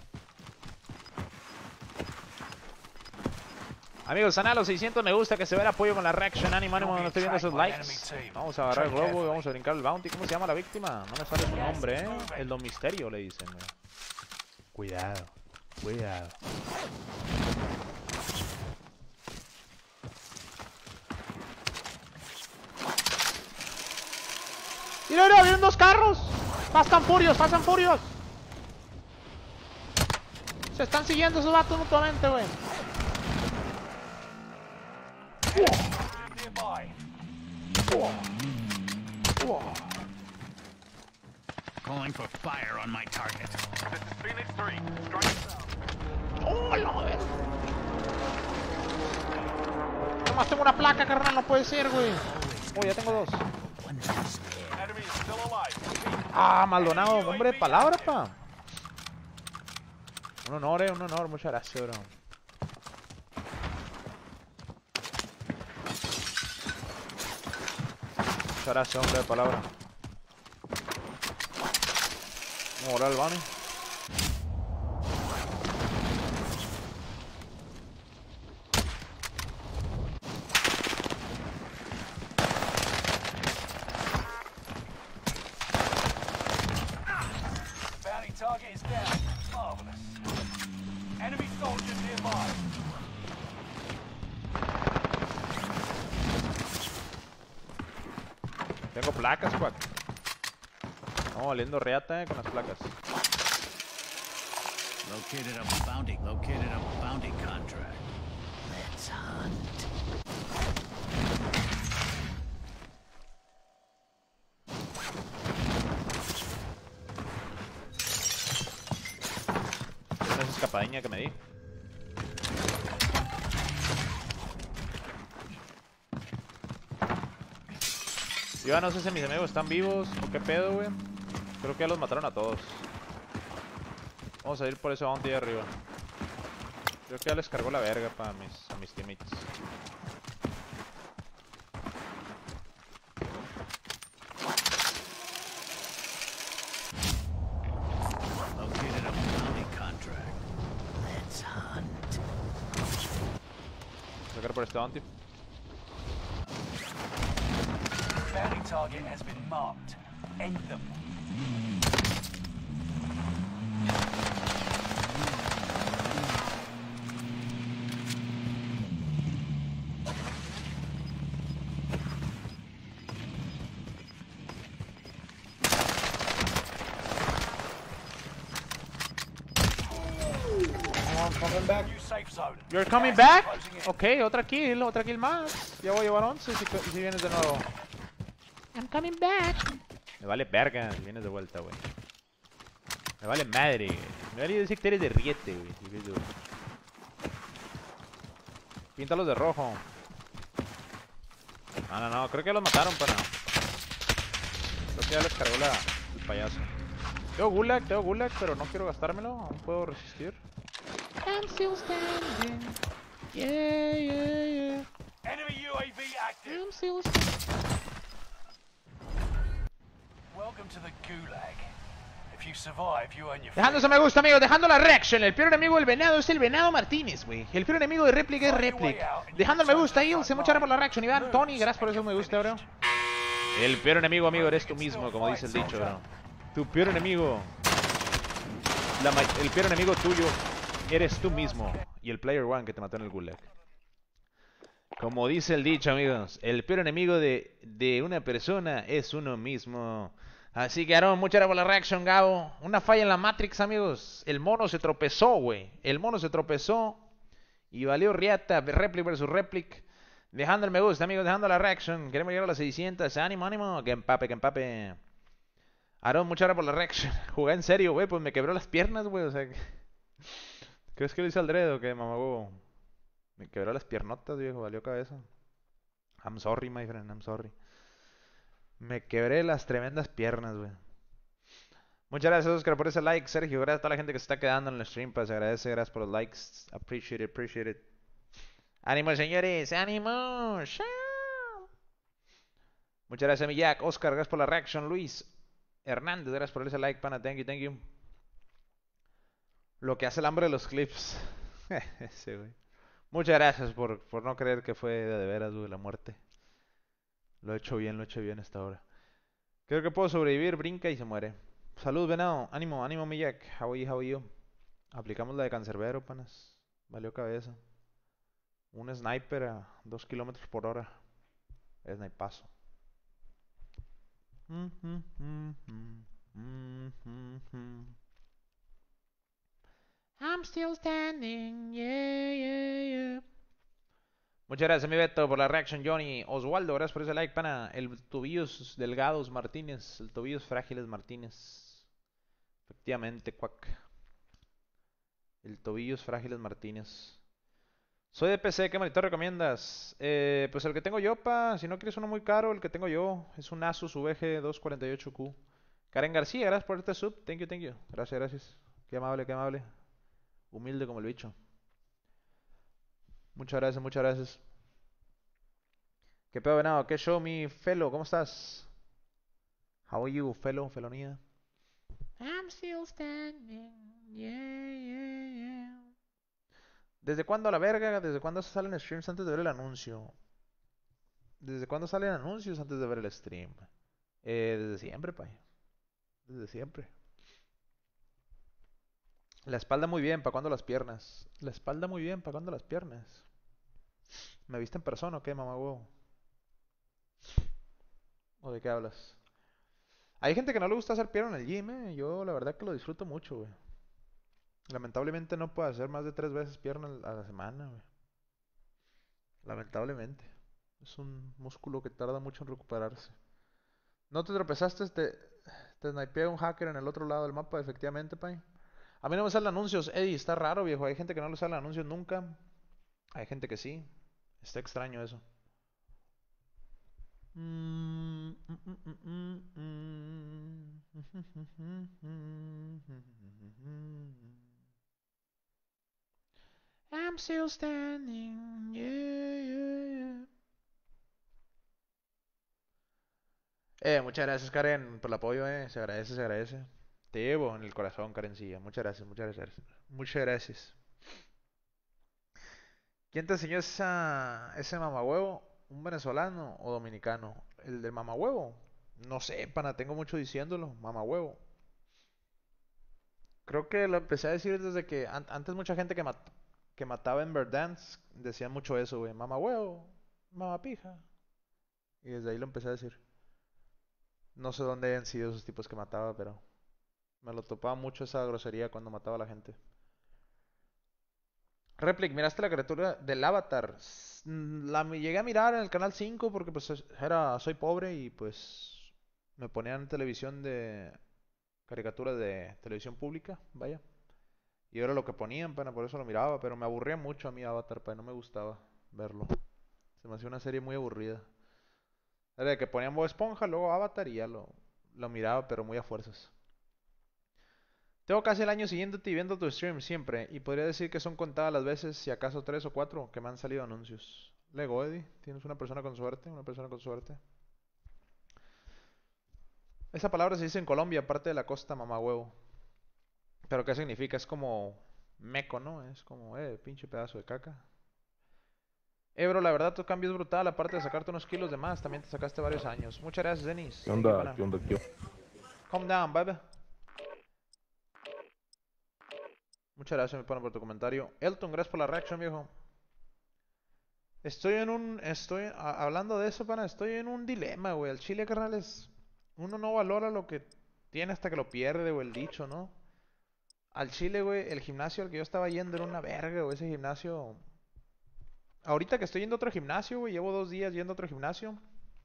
Amigos, a los 600 me gusta, que se vea el apoyo con la reaction. Ánimo, no estoy viendo esos likes. Vamos a agarrar el globo y vamos a brincar el bounty. ¿Cómo se llama la víctima? No me sale su nombre, El Don Misterio le dicen, güey. Cuidado. Mira, vienen dos carros. Pasan furios. Se están siguiendo esos vatos mutuamente, güey. Calling for fire on my target. This is Phoenix 3. Strike south. ¡Oh, la verga! Nomás tengo una placa, carnal, no puede ser, güey. Ya tengo dos. Enemy is still alive. Ah, Maldonado, hombre de palabra, pa. Un honor, muchas gracias, bro. Muchas gracias, hombre de palabra. Vamos a volar el Bunny. Bounty target is down. Marvelous. Enemy soldiers nearby. Tengo placas, cuac. No, valiendo reata, con las placas. Located a bounty contract. Let's hunt. Esa escapadilla que me di. Yo no sé si mis amigos están vivos o qué pedo, güey. Creo que ya los mataron a todos. Vamos a ir por ese bounty de arriba. Creo que ya les cargó la verga para a mis teammates. Located a bounty contract. Let's hunt. Voy a sacar por este bounty. Bounty target has been marked. End them. New safe zone. You're coming back? Ok, otra kill más. Ya voy a llevar 11 si vienes de nuevo. I'm coming back. Me vale verga si vienes de vuelta, güey. Me vale madre, güey. Me vale decir que eres de riete, güey. Si ves, güey. Píntalos de rojo. No, creo que ya los mataron, pana. Creo que ya les cargó el payaso. Tengo gulag, pero no quiero gastármelo. Aún puedo resistir. I'm still standing. Yeah. Enemy UAV active. I'm still standing. Welcome to the Gulag. If you survive, you earn your Dejando ese me gusta, amigos. Dejando la reaction. El peor enemigo del venado es el venado Martínez, güey. El peor enemigo de réplica es réplica. Dejando el me gusta, Ilse. Muchas gracias por la reaction, Iván. Tony, gracias por eso me gusta, bro. El peor enemigo, amigo, eres tú mismo, como dice el dicho, bro. Tu peor enemigo. El peor enemigo tuyo eres tú mismo. Y el player one que te mató en el gulag. Como dice el dicho, amigos. El peor enemigo de una persona es uno mismo. Así que, Aaron, muchas gracias por la reaction, Gabo. Una falla en la Matrix, amigos. El mono se tropezó, güey. El mono se tropezó. Y valió riata. Replic versus Replic. Dejando el me gusta, amigos. Dejando la reaction. Queremos llegar a las 600. Ánimo. Que empape. Aaron, muchas gracias por la reaction. Jugué en serio, güey. Pues me quebró las piernas, güey. O sea, ¿crees que lo hice al dredo o qué, mamá, güey? Me quebró las piernotas, viejo. Valió cabeza. I'm sorry, my friend. I'm sorry. Me quebré las tremendas piernas, güey. Muchas gracias, Oscar, por ese like. Sergio, gracias a toda la gente que se está quedando en el stream. Pues se agradece, gracias por los likes. Appreciate it. ¡Ánimo, señores! ¡Ánimo! Muchas gracias, mi Jack. Oscar, gracias por la reaction. Luis Hernández, gracias por ese like, pana. Thank you. Lo que hace el hambre de los clips. Ese, güey. Muchas gracias por no creer que fue de veras, güey, la muerte. Lo he hecho bien hasta ahora. Creo que puedo sobrevivir, brinca y se muere. Salud, venado. Ánimo, mi Jack. How are you? Aplicamos la de cancerbero, panas. Valió cabeza. Un sniper a 2 kilómetros por hora. Snipazo. I'm still standing. Yeah. Muchas gracias, mi Beto, por la reaction, Johnny. Oswaldo, gracias por ese like, pana. El Tobillos Delgados Martínez. El Tobillos Frágiles Martínez. Efectivamente, cuac. El Tobillos Frágiles Martínez. Soy de PC, ¿qué monitor recomiendas? Pues el que tengo yo, pa. Si no quieres uno muy caro, el que tengo yo es un Asus VG 248Q. Karen García, gracias por este sub. Thank you. Gracias. Qué amable. Humilde como el bicho. Muchas gracias. ¿Qué pedo, venado? ¿Qué show, mi fellow? ¿Cómo estás? How are you, felonía? I'm still standing. Yeah. ¿Desde cuándo a la verga? ¿Desde cuándo salen streams antes de ver el anuncio? ¿Desde cuándo salen anuncios antes de ver el stream? Desde siempre, pay. Desde siempre. La espalda muy bien, ¿para cuándo las piernas? La espalda muy bien, ¿para cuándo las piernas? ¿Me viste en persona o qué, mamá huevo? ¿O de qué hablas? Hay gente que no le gusta hacer pierna en el gym, Yo la verdad que lo disfruto mucho, güey. Lamentablemente no puedo hacer más de 3 veces pierna a la semana, güey. Lamentablemente. Es un músculo que tarda mucho en recuperarse. ¿No te tropezaste? Te snipeé un hacker en el otro lado del mapa, efectivamente, pay. A mí no me salen anuncios, Eddie, está raro, viejo. Hay gente que no le salen anuncios nunca. Hay gente que sí. Está extraño eso. I'm still standing, yeah. Muchas gracias, Karen, por el apoyo, Se agradece, se agradece. Te llevo en el corazón, Karencilla. Muchas gracias, muchas gracias. Muchas gracias. ¿Quién te enseñó ese mamahuevo? ¿Un venezolano o dominicano? ¿El del mamahuevo? No sé, pana, tengo mucho diciéndolo. Mamahuevo. Creo que lo empecé a decir desde que antes mucha gente que mataba en Verdansk decían mucho eso, güey. Mamahuevo, mamapija. Y desde ahí lo empecé a decir. No sé dónde hayan sido esos tipos que mataba, pero me lo topaba mucho esa grosería cuando mataba a la gente. Replic, ¿miraste la criatura del Avatar? La llegué a mirar en el canal 5 porque pues soy pobre y pues me ponían televisión de caricaturas de televisión pública, vaya. Y era lo que ponían, pana, por eso lo miraba, pero me aburría mucho a mí Avatar, pana, no me gustaba verlo. Se me hacía una serie muy aburrida. Era de que ponían Bob Esponja, luego Avatar y ya lo miraba, pero muy a fuerzas. Tengo casi el año siguiéndote y viendo tu stream siempre, y podría decir que son contadas las veces, si acaso 3 o 4, que me han salido anuncios. Lego, Eddie, tienes una persona con suerte, una persona con suerte. Esa palabra se dice en Colombia, aparte de la costa, mamahuevo. ¿Pero qué significa? Es como meco, ¿no? Es como, pinche pedazo de caca. Bro, la verdad tu cambio es brutal, aparte de sacarte unos kilos de más, también te sacaste varios años. Muchas gracias, Denis. ¿Qué onda? ¿Qué onda? Calm down, baby. Muchas gracias, mi pana, por tu comentario. Elton, gracias por la reacción, viejo. Hablando de eso, pana, estoy en un dilema, güey. Al chile, carnales, uno no valora lo que tiene hasta que lo pierde, güey, el dicho, ¿no? Al chile, güey, el gimnasio al que yo estaba yendo era una verga, güey, ese gimnasio. Ahorita que estoy yendo a otro gimnasio, güey, llevo 2 días yendo a otro gimnasio.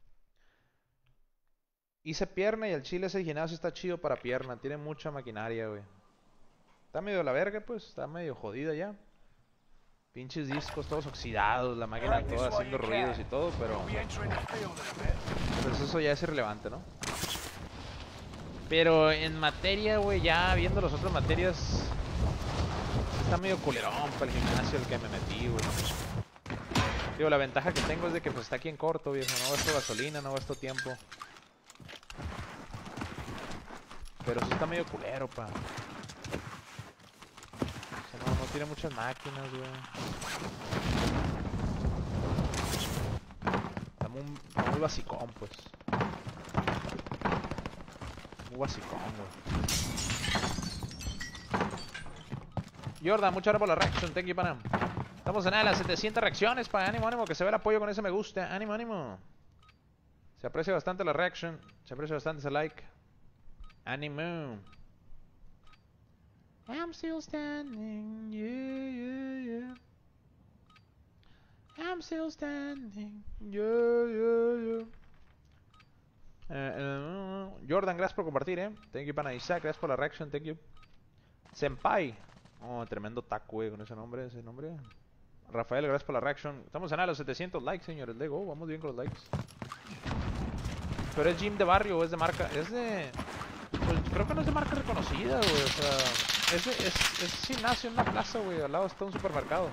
Hice pierna y al chile ese gimnasio está chido para pierna, tiene mucha maquinaria, güey. Está medio la verga, pues, está medio jodida ya. Pinches discos todos oxidados, la máquina toda haciendo ruidos y todo, pero pues eso ya es irrelevante, ¿no? Pero en materia, güey, ya viendo las otras materias, está medio culerón para el gimnasio el que me metí, güey. Digo, la ventaja que tengo es de que pues está aquí en corto, viejo, no gasto gasolina, no gasto tiempo. Pero sí está medio culero, pa. O sea, no tiene muchas máquinas, güey. Está muy basicón, pues. Muy basicón, güey. Jordan, muchas gracias por la reaction, thank you, pana. Estamos en las 700 reacciones, para ánimo, ánimo, que se ve el apoyo con ese me gusta, ánimo, ánimo. Se aprecia bastante la reaction, se aprecia bastante ese like. Ánimo. I'm still standing, yeah. I'm still standing, yeah. Jordan, gracias por compartir, Thank you, pana. Isaac, gracias por la reaction, thank you. Senpai. Oh, tremendo taco, güey, con ese nombre, Rafael, gracias por la reaction. Estamos en los 700 likes, señores. Lego, vamos bien con los likes. Pero es gym de barrio o es de marca. Es de... Pues creo que no es de marca reconocida, güey. O sea, es gimnasio en una plaza, güey. Al lado está un supermercado.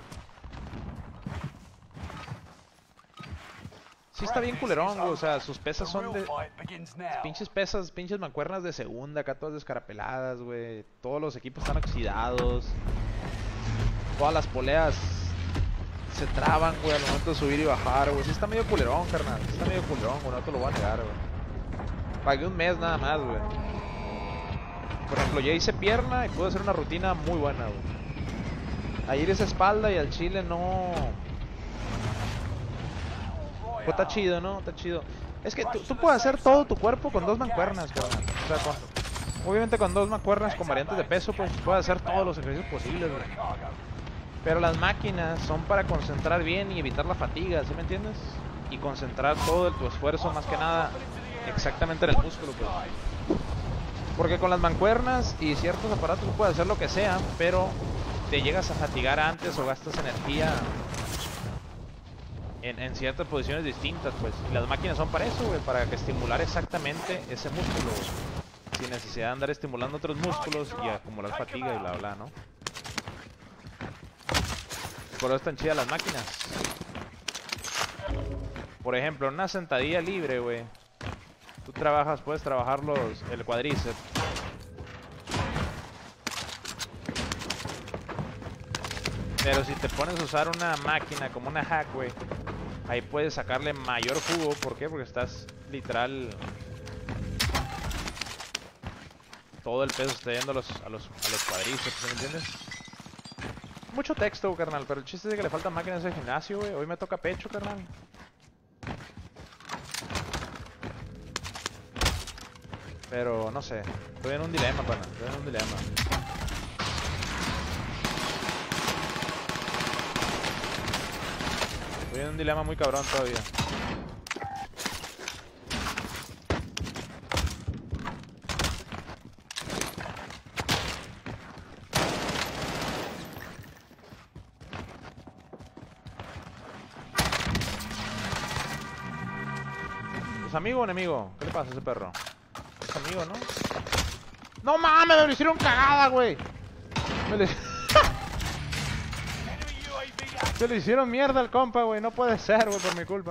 Sí está bien culerón, güey. O sea, sus pesas son de... Pinches mancuernas de segunda, acá todas descarapeladas, güey. Todos los equipos están oxidados. Todas las poleas se traban, güey, al momento de subir y bajar, güey. Sí está medio culerón, carnal. Sí está medio culerón, güey. No te lo voy a negar, güey. Pagué un mes nada más, güey. Por ejemplo, ya hice pierna y pude hacer una rutina muy buena, güey. Ayer hice espalda y al chile no... Pues está chido, ¿no? Está chido. Es que tú puedes hacer todo tu cuerpo con 2 mancuernas, carnal. O sea, obviamente con 2 mancuernas con variantes de peso, pues puedes hacer todos los ejercicios posibles, güey. Pero las máquinas son para concentrar bien y evitar la fatiga, ¿sí me entiendes? Y concentrar todo tu esfuerzo, más que nada, exactamente en el músculo, pues. Porque con las mancuernas y ciertos aparatos puedes hacer lo que sea, pero te llegas a fatigar antes o gastas energía en ciertas posiciones distintas, pues. Y las máquinas son para eso, güey, para estimular exactamente ese músculo, güey, sin necesidad de andar estimulando otros músculos y acumular fatiga y bla bla, ¿no? Por eso están chidas las máquinas. Por ejemplo, en una sentadilla libre, güey, tú puedes trabajar el cuádriceps. Pero si te pones a usar una máquina como una hack, güey, ahí puedes sacarle mayor jugo. ¿Por qué? Porque estás literal... Todo el peso está yendo a los cuádriceps, ¿me entiendes? Mucho texto, carnal, pero el chiste es que le faltan máquinas de gimnasio, güey. Hoy me toca pecho, carnal. Pero no sé, estoy en un dilema, pana. Estoy en un dilema. Estoy en un dilema muy cabrón todavía. ¿Es amigo o enemigo? ¿Qué le pasa a ese perro? Es amigo, ¿no? ¡No mames! Me lo hicieron cagada, güey. Se le hicieron mierda al compa, güey. No puede ser, güey, por mi culpa.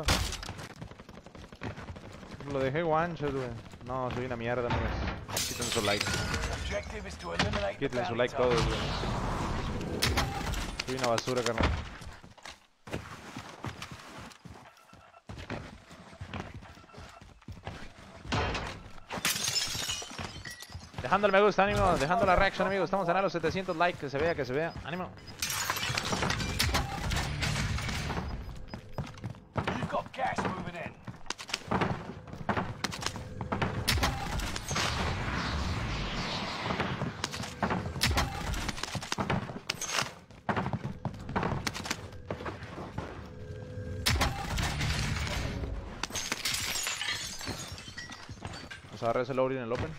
Lo dejé one shot, güey. No, soy una mierda, amigos. Quiten su like. Quiten su like todos, güey. Soy una basura, carnal. Dejando el me gusta, ánimo. Dejando la reaction, amigos. Estamos a los 700 likes. Que se vea, que se vea. Ánimo. You've got gas moving in. Vamos a agarrar ese loading en el open.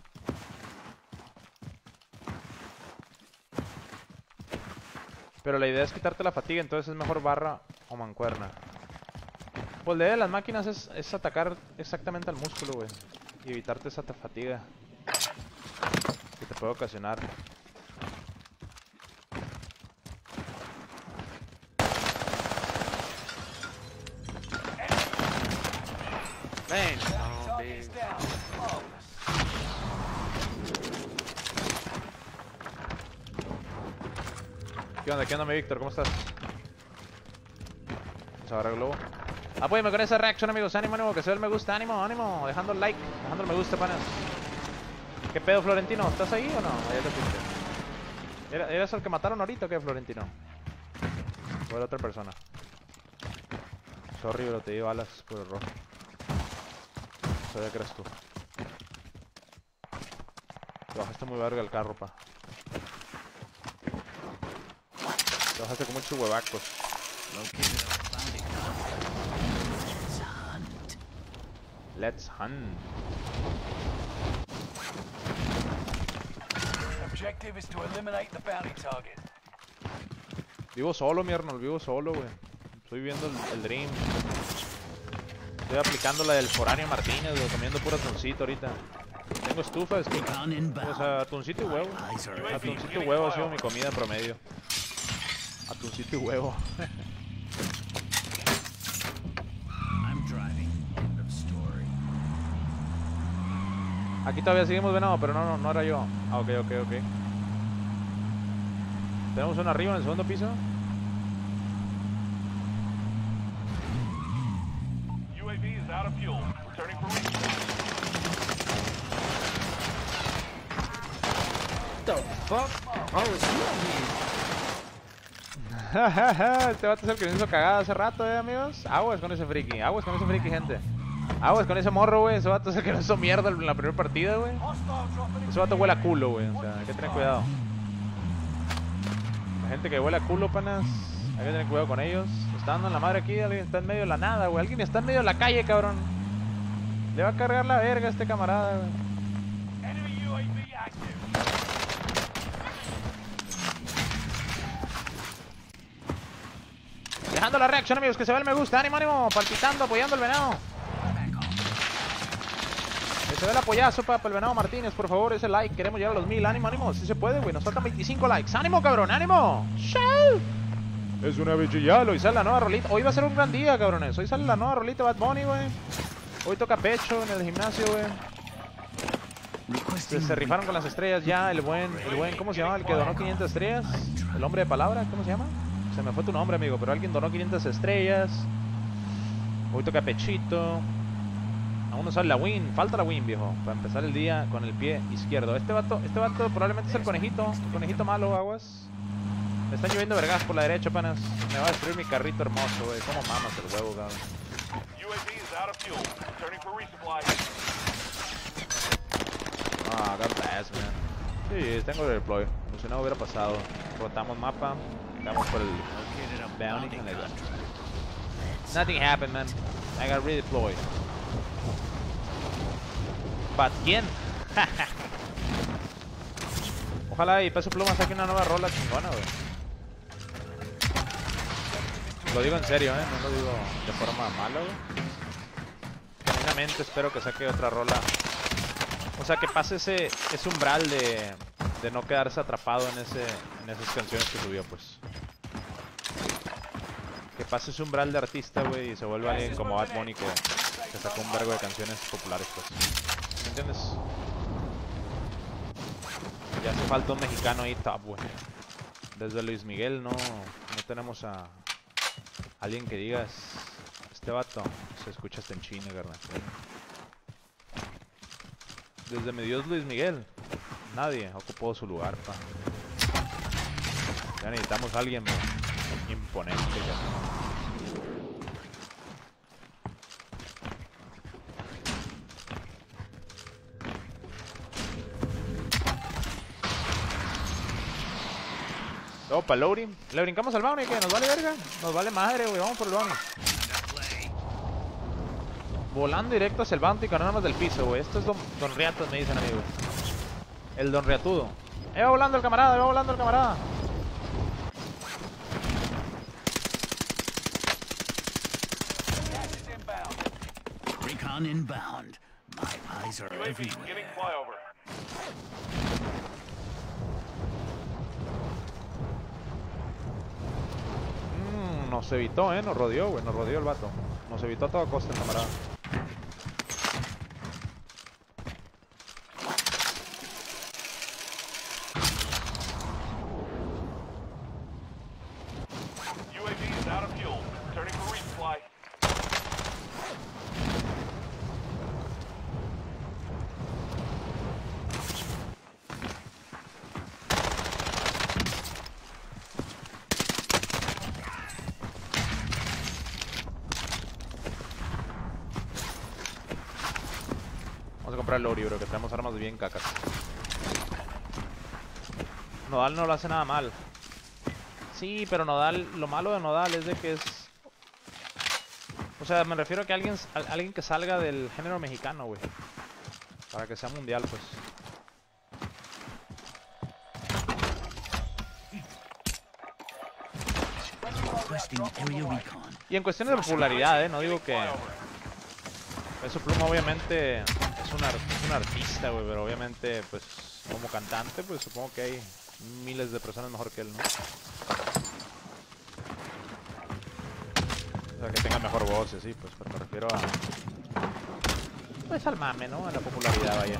Pero la idea es quitarte la fatiga, entonces es mejor barra o mancuerna. Pues la idea de las máquinas es atacar exactamente al músculo, güey. Y evitarte esa fatiga que te puede ocasionar. Ven. Target's down. Marvelous. ¿Qué onda, mi Víctor? ¿Cómo estás? Vamos a agarrar el globo. Apóyame con esa reacción, amigos. Ánimo, ánimo, que se ve el me gusta. Ánimo, ánimo. Dejando el like, dejando el me gusta, panas. ¿Qué pedo, Florentino? ¿Estás ahí o no? Ahí te fuiste. ¿Eres el que mataron ahorita o qué, Florentino? O era otra persona. Sorry, pero te di balas por el rojo. Sabía que eras tú. Te bajaste muy verga el carro, pa. Te bajaste como muchos huevacos. Let's hunt. Objective is to eliminate the bounty target. Vivo solo, mi Arnold, vivo solo, güey. Estoy viviendo el dream. Estoy aplicando la del foráneo Martínez, güey, comiendo puro atuncito ahorita. Tengo estufa, es que... O sea, atuncito y huevo. Atuncito y huevo ha sido mi comida promedio. Atuncito y huevo. I'm driving. End of story. Aquí todavía seguimos venado, pero no era yo. Ah, ok. Tenemos uno arriba en el segundo piso. UAV is out of fuel. Returning for resupply. The fuck? Oh, it's Este vato es el que me hizo cagada hace rato, amigos. Aguas con ese friki, gente. Aguas con ese morro, güey. Ese vato es el que nos hizo mierda en la primera partida, güey. Hostile dropping Ese vato huele a culo, güey. O sea, hay que tener cuidado. La gente que huele a culo, panas, hay que tener cuidado con ellos. Está dando en la madre aquí, alguien está en medio de la nada, güey. Alguien está en medio de la calle, cabrón. Le va a cargar la verga a este camarada, güey. enemy UAV active. Dejando la reacción, amigos, que se ve el me gusta. Ánimo, ánimo, palpitando, apoyando el venado. Que se ve el apoyazo para el venado Martínez, por favor, ese like. Queremos llegar a los 1000. Ánimo, ánimo, si se puede, güey. Nos faltan 25 likes. Ánimo, cabrón, ánimo. ¡Show! Es una bichillalo y sale la nueva rolita. Hoy va a ser un gran día, cabrones. Hoy sale la nueva rolita Bad Bunny, güey. Hoy toca pecho en el gimnasio, güey. Se rifaron con las estrellas ya. El buen, ¿cómo se llama? El que donó 500 estrellas. El hombre de palabra, ¿cómo se llama? Se me fue tu nombre, amigo, pero alguien donó 500 estrellas. Hoy toca pechito. Aún no sale la win. Falta la win, viejo. Para empezar el día con el pie izquierdo. Este vato probablemente es el conejito. El conejito malo, aguas. Me están lloviendo vergas por la derecha, panas. Me va a destruir mi carrito hermoso, güey. ¿Cómo mamas el huevo, cabrón? UAV is out of fuel. Returning for resupply. Ah, god bless, man. Sí, tengo el deploy. Como si no hubiera pasado. Rotamos mapa. Vamos por el Located a bounty. bounty And contract. nothing happened, man. I got redeployed. ¿But quién? Ojalá y Peso Pluma saque una nueva rola chingona, güey. Lo digo en serio, no lo digo de forma mala, güey. Genuinamente espero que saque otra rola. O sea, que pase ese umbral de no quedarse atrapado en esas canciones que subió, pues. Que pase ese umbral de artista, güey, y se vuelva alguien como Bad Bunny que sacó un vergo de canciones populares, pues. ¿Me entiendes? Ya hace falta un mexicano ahí top, güey. Desde Luis Miguel no tenemos a alguien que digas, este vato se escucha hasta en China, carnal. Desde mi Dios Luis Miguel, nadie ocupó su lugar, pa. Ya necesitamos a alguien, bro, imponente, carnal. Opa, loading. ¿Le brincamos al bounty? ¿Qué? ¿Nos vale verga? Nos vale madre, güey. Vamos por el bounty. Volando directo hacia el bounty con armas del piso, güey. Esto es Don Riatos, me dicen, amigo. El Don Riatudo. Va volando el camarada, va volando el camarada. Gas is inbound. Recon inbound. My eyes are UAV beginning everywhere. flyover. Nos evitó, nos rodeó, güey. Nos rodeó el vato. Nos evitó a toda costa el camarada. UAV is out of fuel. Returning for resupply. Vamos a comprar el Ori, bro, que tenemos armas bien cacas. Nodal no lo hace nada mal. Sí, pero Nodal, lo malo de Nodal es de que es... O sea, me refiero a que alguien que salga del género mexicano, güey. Para que sea mundial, pues. Requesting area recon. Y en cuestiones de popularidad, no digo que... Peso Pluma obviamente es un artista, güey, pero obviamente, pues, como cantante, pues supongo que hay miles de personas mejor que él, ¿no? O sea, que tenga mejor voz, sí, pues, pero me refiero a... Pues al mame, ¿no? A la popularidad, vaya.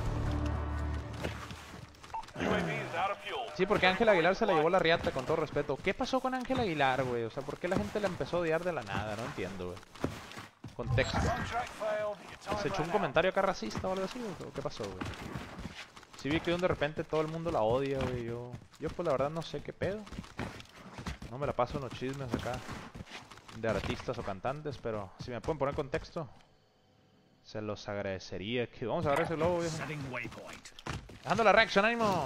UAV is out of fuel. Sí, porque Ángel Aguilar se la llevó la riata, con todo respeto. ¿Qué pasó con Ángel Aguilar, güey? O sea, ¿por qué la gente la empezó a odiar de la nada? No entiendo, güey. Contexto. Contract failed. Your time ¿Se echó un ran comentario acá racista o algo así? ¿O qué pasó, güey? Sí vi que de repente todo el mundo la odia, güey. Yo pues la verdad no sé qué pedo. No me la paso en los chismes acá de artistas o cantantes, pero si me pueden poner contexto, Se los agradecería. Que vamos a ver ese globo, viejo. Setting waypoint. Dejando la reacción, ánimo.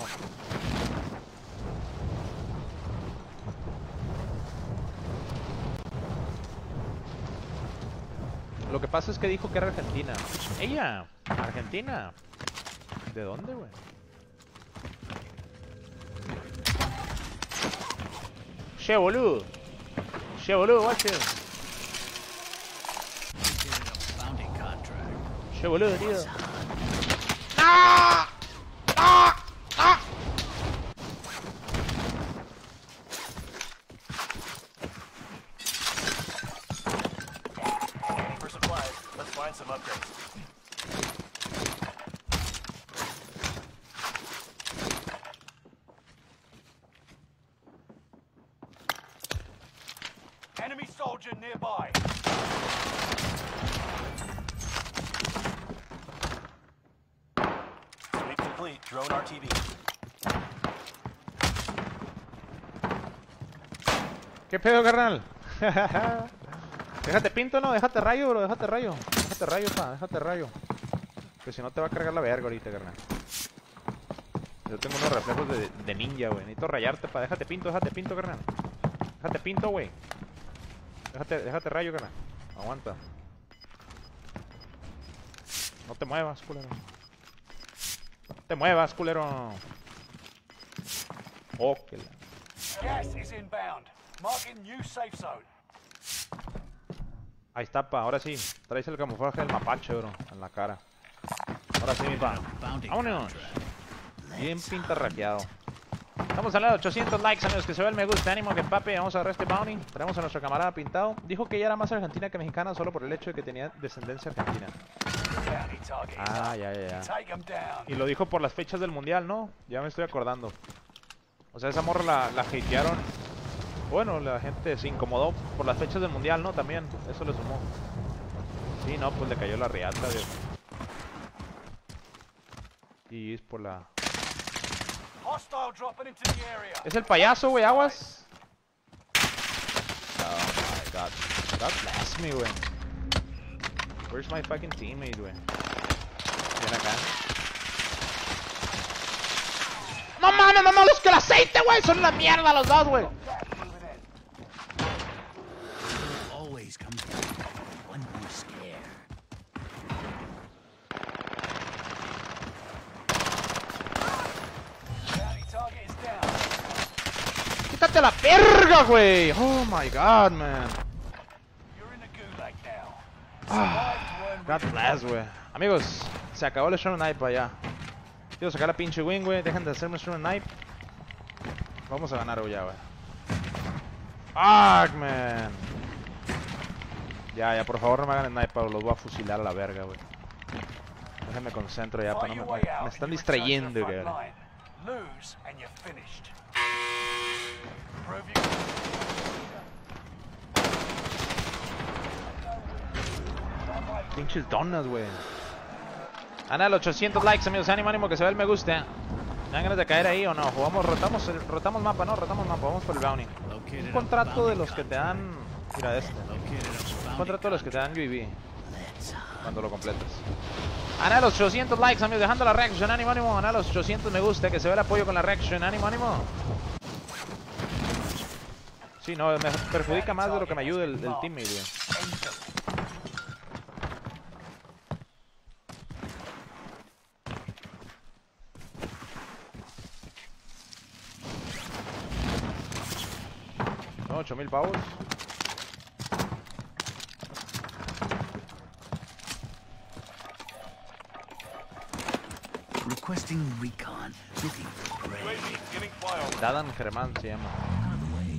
Lo que pasa es que dijo que era Argentina. Ella, Argentina. ¿De dónde, güey? Che, boludo. Che, boludo, guacho. Bounty contract. Che, boludo, tío. ¡No! ¡No! ¡No! For supplies, let's find some upgrades. Enemy soldier nearby. Sweep complete. Drone RTV. ¿Qué pedo, carnal? Déjate pinto, no, déjate rayo, bro, déjate rayo. Déjate rayo, pa, déjate rayo. Que si no te va a cargar la verga ahorita, carnal. Yo tengo unos reflejos de ninja, güey. Necesito rayarte, pa, déjate pinto, carnal. Déjate pinto, güey. Déjate rayo, carnal. Aguanta. No te muevas, culero. No te muevas, culero. Oh, que la... Gas is inbound. Marking new safe zone. Ahí está, pa, ahora sí. Traes el camuflaje del mapache, bro, en la cara. Ahora sí, mi pa. Bounty Vámonos. contract. Bien pintarraqueado. Estamos hablando de 800 likes, amigos, que se ve el me gusta. Ánimo, que papi, vamos a agarrar este bounty. Traemos a nuestro camarada pintado. Dijo que ella era más argentina que mexicana solo por el hecho de que tenía descendencia argentina. Bounty target is Ah, up. ya. Take them down. Y lo dijo por las fechas del mundial, ¿no? Ya me estoy acordando. O sea, esa morra la hatearon. Bueno, la gente se incomodó por las fechas del mundial, ¿no? También, eso le sumó. Sí, no, pues le cayó la riata, viejo. Y es por la... Hostile dropping into the area. Es el payaso, güey, aguas. Oh my god. God bless me, güey. Where's my fucking teammate, güey? Ven acá. No mames, más malos que el aceite, güey. Son la mierda los dos, güey. Always comes back when you're scared. Bounty target is down. Quítate la verga, güey. Oh my god, man. You're in the gulag now. Survive to earn God bless, güey. Amigos, se acabó el Shonen Knife allá. Quiero sacar la pinche wing, güey. Dejen de hacerme Shonen Knife. Vamos a ganar, güey, ya, güey. Fuck, man. Ya, por favor no me hagan el snipe, los voy a fusilar a la verga, güey. Déjenme concentro ya, para Fight no your way me out están and you return to the distrayendo, front güey. line. Lose and you're finished. Prove you Pinches donas, güey. Ana, los 800 likes, amigos. Ánimo, que se ve el me gusta. ¿Me dan ganas de caer ahí o no? Jugamos, rotamos mapa, ¿no? Rotamos mapa, vamos por el bounty. Located Un a contrato bounty de los que te dan... Mira este. Located a Un bounty contrato de los que te dan UAV Let's cuando lo completas. Ana, los 800 likes, amigos. Dejando la reaction. Ánimo. Ana, los 800 me gusta. Que se ve el apoyo con la reaction. Ánimo. Sí, no, me perjudica más de lo que me ayuda el teammate, güey. No, 8000 pavos. requesting recon. Looking for prey. UAV getting flyover. Dadan Germán se llama. Out of the way.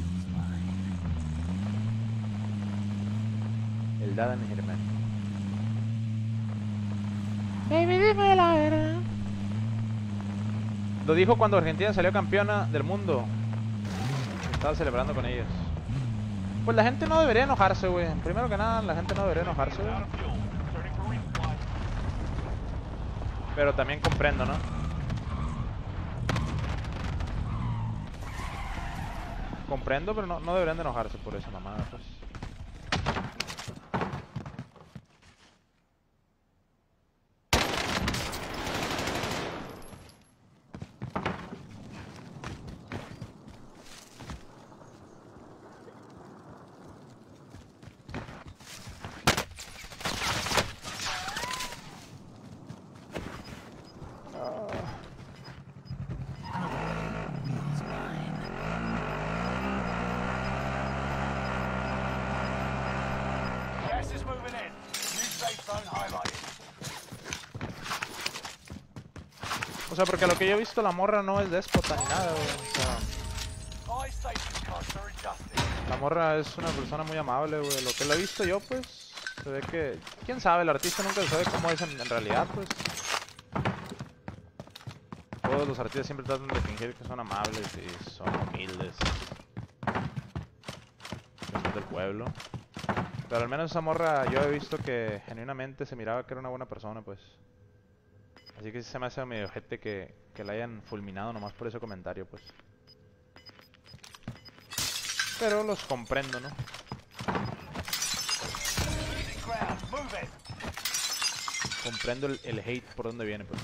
Mine. El Dadan Germán. Baby, dime la verdad. Lo dijo cuando Argentina salió campeona del mundo. Estaba celebrando con ellos. Pues la gente no debería enojarse, güey. Primero que nada, la gente no debería enojarse, güey. Out of fuel. Returning for resupply. Pero también comprendo, ¿no? Comprendo, pero no deberían de enojarse por esa mamada, pues. moving in. New safe zone highlighted. O sea, porque a lo que yo he visto la morra no es déspota ni nada, güey. O sea, Buy station costs are adjusted. la morra es una persona muy amable, güey. Lo que la he visto yo, pues, se ve que... ¿Quién sabe? El artista nunca sabe cómo es en realidad, pues. Todos los artistas siempre tratan de fingir que son amables y son humildes. Que son del pueblo. Pero al menos esa morra yo he visto que genuinamente se miraba que era una buena persona, pues. Así que sí se me hace medio ojete que la hayan fulminado nomás por ese comentario, pues. Pero los comprendo, ¿no? Losing ground. Move it. Comprendo el hate por donde viene, pues.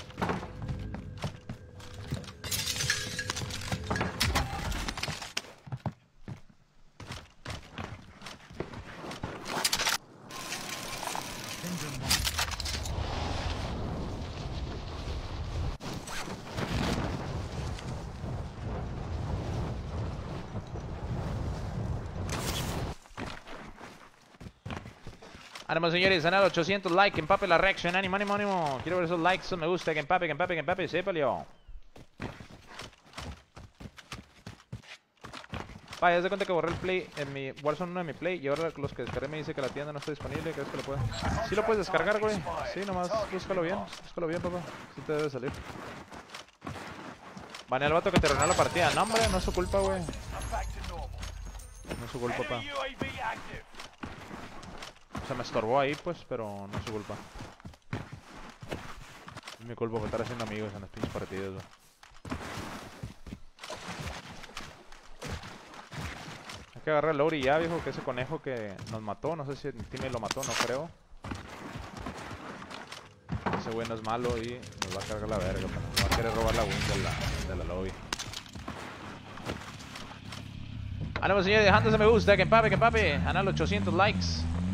Ánimo, señores, ganar 800 likes, que empape la reaction, ánimo, ánimo, ánimo. Quiero ver esos likes, esos me gusta, que empape, sépalo. Vaya, haz de cuenta que borré el play en mi Warzone 1 de mi play y ahora los que descargué me dice que la tienda no está disponible. ¿Crees que lo puedo? Sí lo puedes descargar, güey. Sí, nomás búscalo bien, papá. Sí te debe salir. Banea al vato que te arruinó la partida. No, hombre, no es su culpa, güey. I'm back to normal. No es su culpa, papá. Enemy UAV active. Se me estorbó ahí, pues, pero no es su culpa. Es mi culpa por estar haciendo amigos en las pinches partidas, güey. Hay que agarrar el Lowry ya, viejo, que ese conejo que nos mató, no sé si el team lo mató, no creo. Ese güey no es malo y nos va a cargar la verga, pero nos va a querer robar la win de la lobby. Ánimo, señores, dejándose me gusta, que empape. Ganar los 800 likes.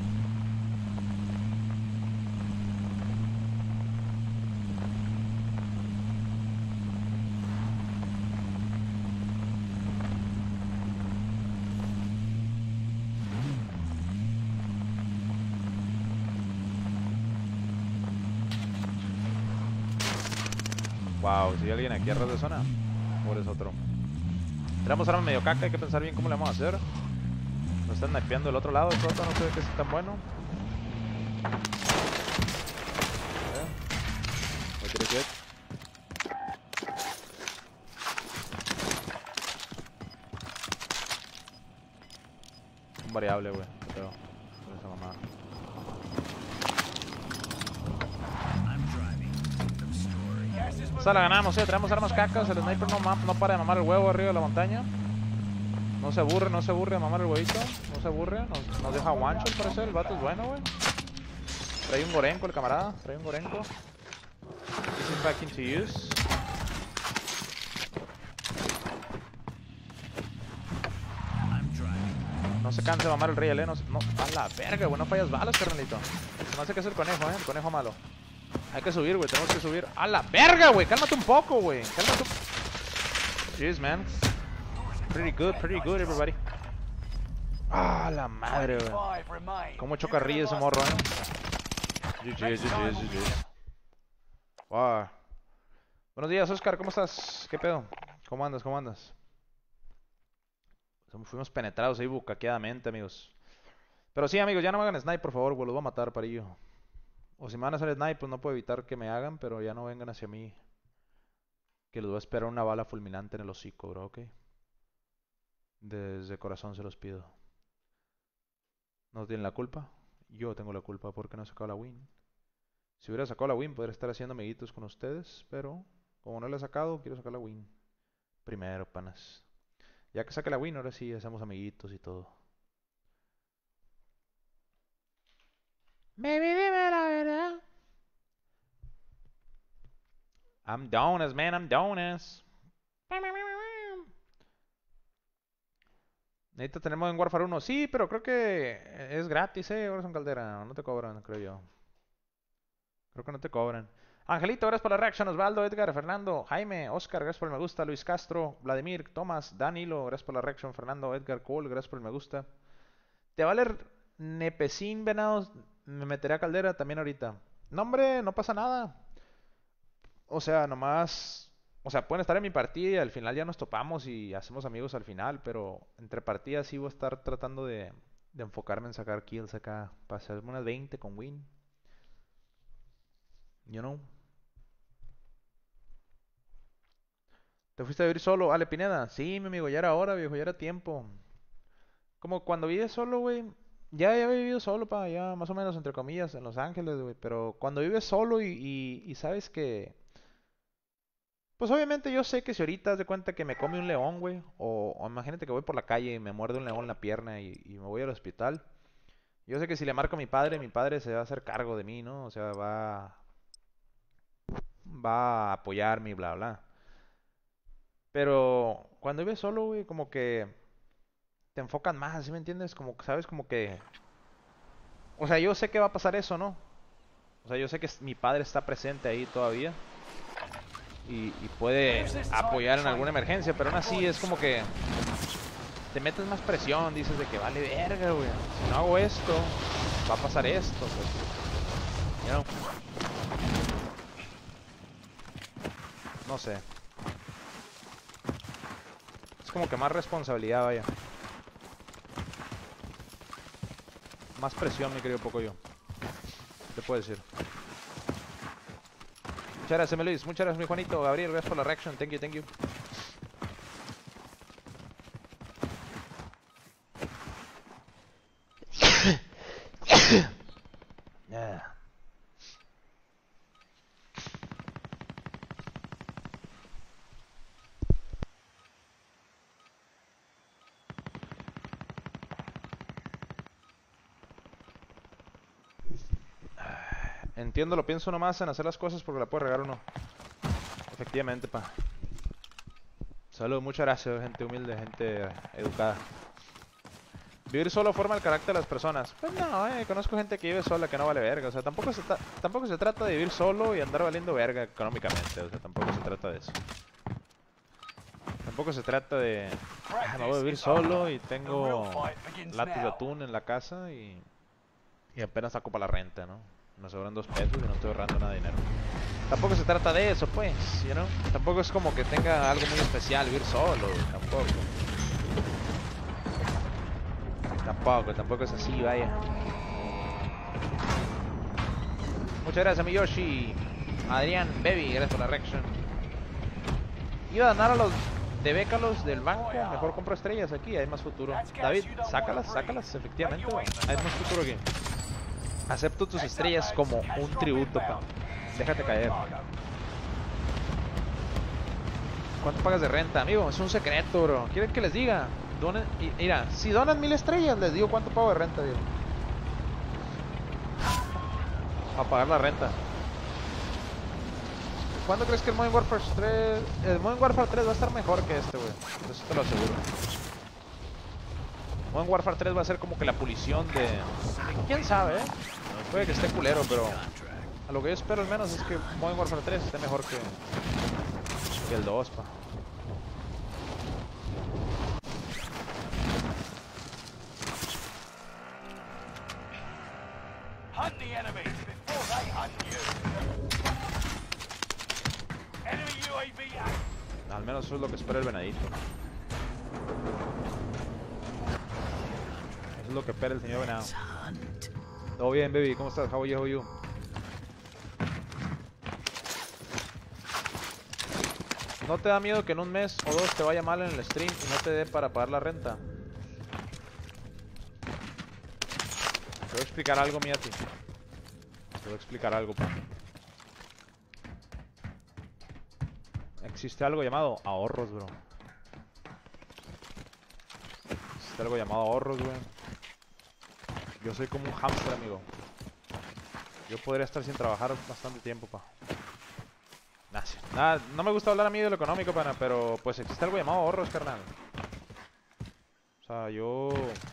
Wow, si hay alguien aquí a ras de zona, o eres otro. Tenemos arma medio caca, hay que pensar bien cómo le vamos a hacer. Nos están snipeando del otro lado, el prota no se ve que es tan bueno. Un variable, güey, creo. Con esa mamada. I'm driving. No story. Gas is Esa la ganamos, tenemos armas cacas, el sniper no para de mamar el huevo arriba de la montaña. No se aburre de mamar el huevito, no se aburre, nos deja one shot, parece, el vato es bueno, güey. Trae un gorenco el camarada, trae un gorenco. This is back into use. I'm driving. No se canse de mamar el riel, no, a la verga, güey, no fallas balas, carnalito. Se me hace que es el conejo, el conejo malo. Hay que subir, güey, tenemos que subir. ¡A la verga, güey! Cálmate un poco, güey. Cálmate un... Jeez, man. Pretty good, everybody. ¡Ah, la madre, güey! 25 remain. Cómo chocarrilla ese morro, GG. Wow. Buenos días, Oscar, ¿cómo estás? ¿Qué pedo? ¿Cómo andas? Fuimos penetrados ahí bucaqueadamente, amigos. Pero sí, amigos, ya no me hagan snipe, por favor, güey, los voy a matar, parillo. O si me van a hacer snipe, pues no puedo evitar que me hagan, pero ya no vengan hacia mí. Que les voy a esperar una bala fulminante en el hocico, bro, ¿ok? Desde corazón se los pido. No tienen la culpa. Yo tengo la culpa porque no he sacado la win. Si hubiera sacado la win, podría estar haciendo amiguitos con ustedes, pero como no la he sacado, quiero sacar la win. Primero, panas. Ya que saque la win, ahora sí hacemos amiguitos y todo. Baby, dime la verdad. I'm donuts, man, I'm donuts. Necesito tener modo en Warfare 1. Sí, pero creo que es gratis, Orson Caldera. No te cobran, creo yo. Creo que no te cobran. Angelito, gracias por la reaction. Osvaldo, Edgar, Fernando, Jaime, Oscar, gracias por el me gusta. Luis Castro, Vladimir, Tomás, Danilo, gracias por la reaction. Fernando, Edgar, Cole, gracias por el me gusta. ¿Te vale Nepecin, venados? Me meteré a Caldera también ahorita. No, hombre, no pasa nada. O sea, nomás... O sea, pueden estar en mi partida y al final ya nos topamos y hacemos amigos al final, pero entre partidas sí voy a estar tratando de enfocarme en sacar kills acá. Para hacerme unas 20 con win. You know. ¿Te fuiste a vivir solo? Ale Pineda. Sí, mi amigo, ya era hora, viejo, ya era tiempo. Como cuando vives solo, güey. Ya he vivido solo, pa, ya más o menos entre comillas, en Los Ángeles, güey. Pero cuando vives solo y sabes que... Pues obviamente yo sé que si ahorita haz de cuenta que me come un león, güey. O imagínate que voy por la calle y me muerde un león en la pierna y me voy al hospital. Yo sé que si le marco a mi padre se va a hacer cargo de mí, ¿no? O sea, va a apoyarme y bla, bla. Pero cuando vives solo, güey, como que te enfocan más, ¿sí me entiendes? Como que, ¿sabes? Como que... O sea, yo sé que va a pasar eso, ¿no? O sea, yo sé que mi padre está presente ahí todavía. Y puede apoyar en alguna emergencia, pero aún así es como que... Te metes más presión, dices de que vale verga, güey. Si no hago esto, va a pasar esto, pues. You know? No sé. Es como que más responsabilidad, vaya. Más presión, mi querido Pocoyo. ¿Qué te puedo decir? Muchas gracias, Luis. Muchas gracias, mi Juanito. Gabriel, gracias por la reaction. Thank you, thank you. Yeah. Entiendo, lo pienso nomás en hacer las cosas porque la puedo regar uno. Efectivamente, pa. Salud, muchas gracias, gente humilde, gente educada. Vivir solo forma el carácter de las personas. Pues no, conozco gente que vive sola que no vale verga. O sea, tampoco se trata de vivir solo y andar valiendo verga económicamente. O sea, tampoco se trata de eso. Tampoco se trata de... me voy a vivir solo y tengo latas de atún en la casa y apenas saco para la renta, ¿no? Me sobran 2 pesos y no estoy ahorrando nada de dinero. Tampoco se trata de eso, pues, you know? Tampoco es como que tenga algo muy especial vivir solo, tampoco. Tampoco es así, vaya. Muchas gracias, mi Yoshi. Adrián, Baby, gracias por la reaction. Iba a ganar a los de Bécalos del banco. Mejor compro estrellas aquí, hay más futuro. David, sácalas, efectivamente, güey. Hay más futuro aquí. Acepto tus estrellas como un tributo, pa. Déjate caer. ¿Cuánto pagas de renta, amigo? Es un secreto, bro. ¿Quieren que les diga? Donen, mira, si donan 1000 estrellas, les digo cuánto pago de renta, digo. A pagar la renta. ¿Cuándo crees que el Modern Warfare 3... El Modern Warfare 3 va a estar mejor que este, güey? Eso te lo aseguro. Modern Warfare 3 va a ser como que la pulición de... ¿Quién sabe, eh? Puede que esté culero, pero... A lo que yo espero al menos es que Modern Warfare 3 esté mejor que el 2, pa. Hunt the enemies before they hunt you. Enemy UAV active. Al menos eso es lo que espera el venadito. Eso es lo que espera el señor venado. Todo bien, baby. ¿Cómo estás? How are you? ¿No te da miedo que en un mes o 2 te vaya mal en el stream y no te dé para pagar la renta? Te voy a explicar algo, Miati. Te voy a explicar algo, pa. Existe algo llamado ahorros, bro. Existe algo llamado ahorros, güey. Yo soy como un hámster, amigo. Yo podría estar sin trabajar bastante tiempo, pa. Nada, no me gusta hablar a mí de lo económico, pana, pero pues existe algo llamado ahorros, carnal. O sea, yo...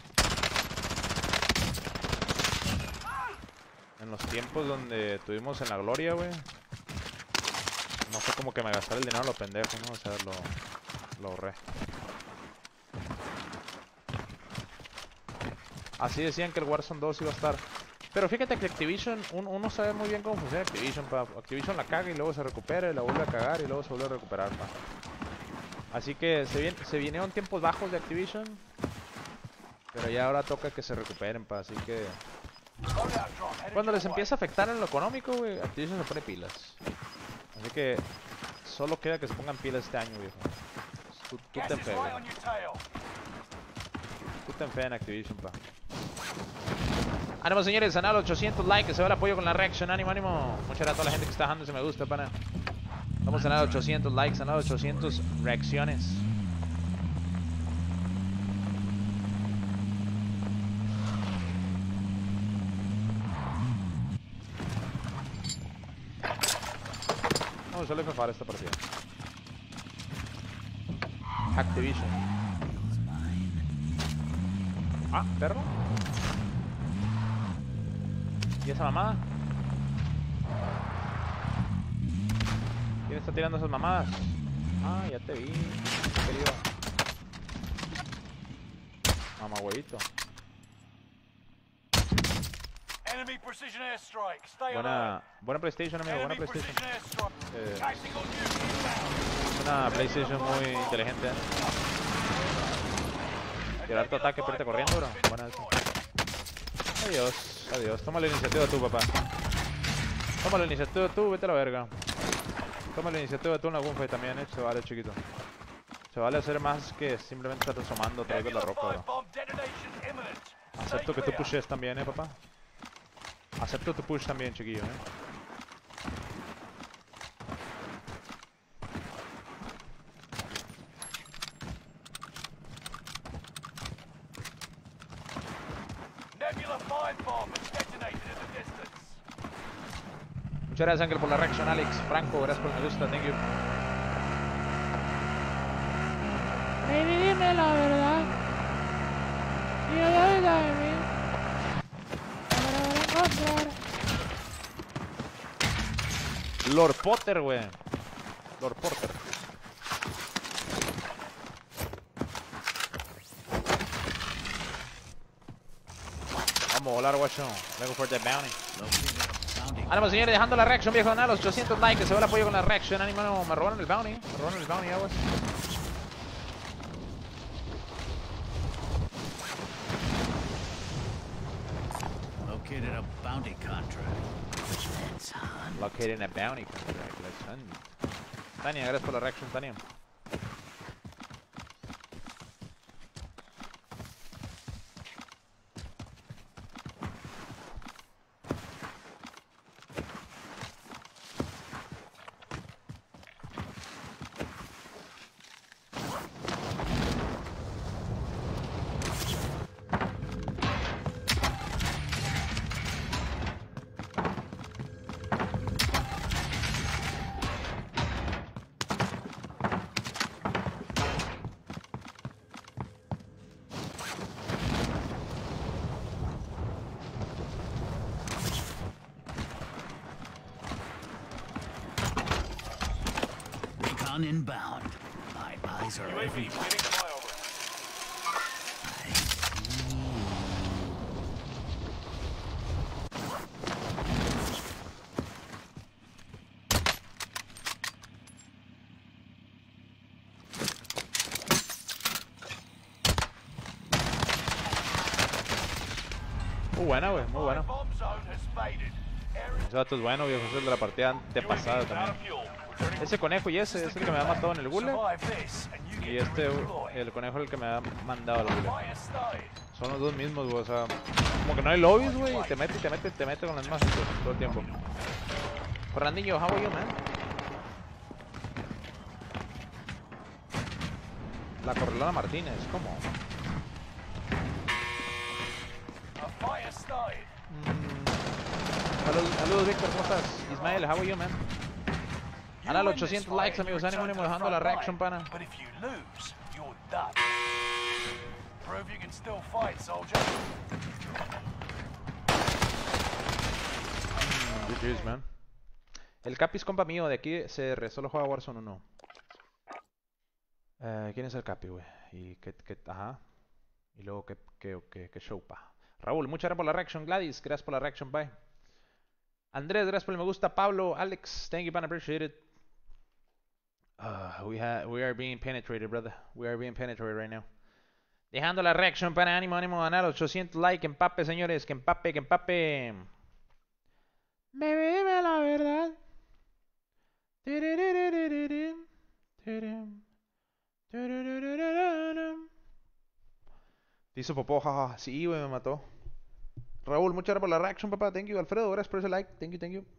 En los tiempos donde tuvimos en la gloria, güey, no fue como que me gastara el dinero a lo pendejo, ¿no? O sea, lo ahorré. Así decían que el Warzone 2 iba a estar. Pero fíjate que Activision, uno sabe muy bien cómo funciona Activision, pa. Activision la caga y luego se recupera y la vuelve a cagar y luego se vuelve a recuperar, pa. Así que se vinieron tiempos bajos de Activision. Pero ya ahora toca que se recuperen, pa. Así que... cuando les empieza a afectar en lo económico, güey, Activision se pone pilas. Así que... solo queda que se pongan pilas este año, viejo. Tú ten fe, güey. Tú ten fe en Activision, pa. Ánimo, señores, a los 800 likes, que se va el apoyo con la reaction. Ánimo, ánimo. Muchas gracias a toda la gente que está dejando ese me gusta, pana. Vamos a los 800 likes, a los 800 reacciones. No, solo hay que esta partida. Activision. Ah, perro. ¿Y esa mamada? ¿Quién está tirando esas mamadas? Ah, ya te vi, querido. Mamá huevito. Enemy precision airstrike. Stay alert. Buena PlayStation, amigo, buena Enemy PlayStation. precision airstrike. Tactical duty inbound. Es una PlayStation muy inteligente. Tirar tu ataque, pero corriendo, bro. Buena eso. Adiós, adiós. Toma la iniciativa tú, papá. Toma la iniciativa tú, vete a la verga. Toma la iniciativa tú en la gunfight también, se vale, chiquito. Se vale hacer más que simplemente estar asomando a través de la roca, bro. Acepto que tú pushes también, papá. Acepto tu push también, chiquillo, Nebula fire bomb has detonated in the distance. Muchas gracias, Ángel, por la reacción. Alex Franco, gracias por el me gusta, thank you. Baby, dime la verdad. Dime la verdad de mí. Para encontrar. Lord Potter, güey. Lord Potter. Vamos a volar, guacho. Vengo for the bounty. Ánimo, señores, dejando la reaction, viejo. A los 800 likes, se va el apoyo con la reaction. Ánimo, no, me robaron el bounty. Me robaron el bounty, aguas. Located a bounty contract. Let's hunt. Located in a bounty contract. Let's hunt. Tania, gracias por la reaction, Tania. Inbound. My eyes are UAV everywhere. beginning flyover. Muy buena, güey, muy buena. Bomb zone has faded. Area Ese dato es bueno, viejo. Es el de la partida antepasada UAV is out también. of fuel. Returning Ese conejo y ese es el que me ha matado en el gulag. survive this and you Y get este, redeployed. el conejo es el que me ha mandado al gulag. Fire started. Son los dos mismos, güey. O sea, como que no hay lobbies, güey. Y te mete y te mete y te mete con las mismas todo el tiempo. Fernandinho, how are you, man? La Correlona Martínez, ¿cómo? A fire started. Saludos, Víctor, ¿cómo estás? Ismael, how are you, man? Ahora los 800 likes, amigos. Ánimo, ánimo, dejando la reaction, pana. But if you lose, you're done. Prove you can still fight, soldier. GG's, man. El Capi es compa mío, de aquí CR, solo juega Warzone 1. ¿Quién es el Capi, güey? Y ajá. Y luego, ¿qué show, pa? Raúl, muchas gracias por la reaction. Gladys, gracias por la reaction. Bye. Andrés, gracias por el me gusta. Pablo, Alex, thank you, man. Appreciate it. We are being penetrated, brother. We are being penetrated right now. Dejando la reaction para ánimo, ánimo, ganar 800 likes. Que empape, señores. Que empape, que empape. Baby, dime la verdad. Te hizo popó, jaja. Sí, güey, me mató. Raúl, muchas gracias por la reaction, papá. Thank you. Alfredo, gracias por ese like. Thank you, thank you.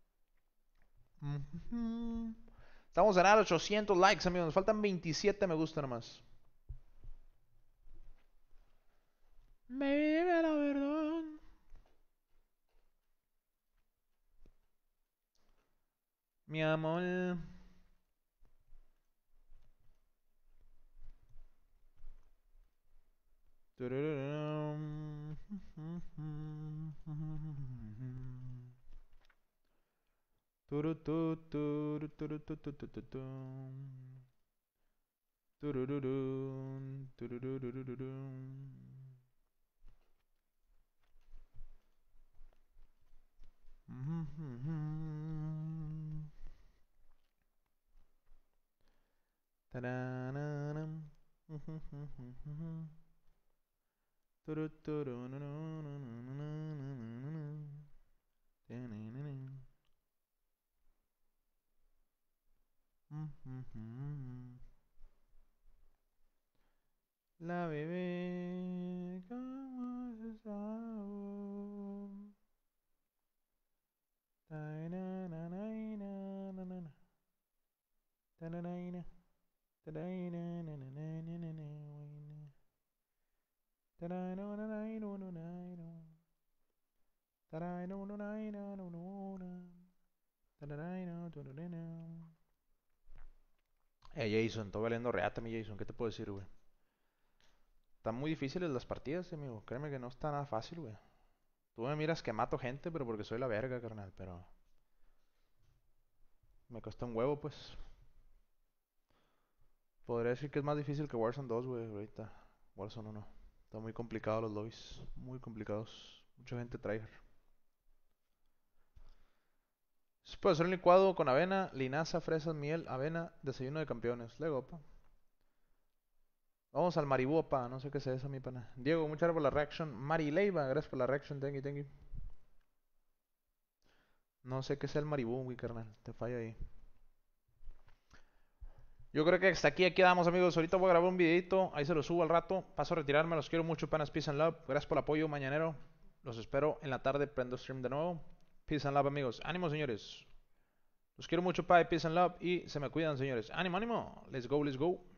Estamos a ganar 800 likes, amigos. Nos faltan 27 me gusta nomás. Baby, dime la verdad. Mi amor. La bebé, ¿cómo se sabe? Jason, estoy valiendo reata, mi Jason, ¿qué te puedo decir, güey? Están muy difíciles las partidas, amigo. Créeme que no está nada fácil, güey. Tú me miras que mato gente, pero porque soy la verga, carnal, pero... Me cuesta un huevo, pues. Podría decir que es más difícil que Warzone 2, güey, ahorita. Warzone 1. Están muy complicados los lobbies. Muy complicados. Mucha gente tryhard. Se puede hacer un licuado con avena, linaza, fresas, miel, avena, desayuno de campeones. Luego, pa. Vamos al Maribú, pa. No sé qué es eso, mi pana. Diego, muchas gracias por la reaction. Mari Leiva, gracias por la reaction. Thank you, thank you. No sé qué es el Maribú, mi carnal. Te falla ahí. Yo creo que hasta aquí quedamos, amigos. Ahorita voy a grabar un videito. Ahí se lo subo al rato. Paso a retirarme. Los quiero mucho, panas. Peace and love. Gracias por el apoyo mañanero. Los espero en la tarde. Prendo stream de nuevo. Peace and love, amigos. Ánimo, señores. Los quiero mucho, pa. Peace and love. Y se me cuidan, señores. Ánimo, ánimo. Let's go, let's go.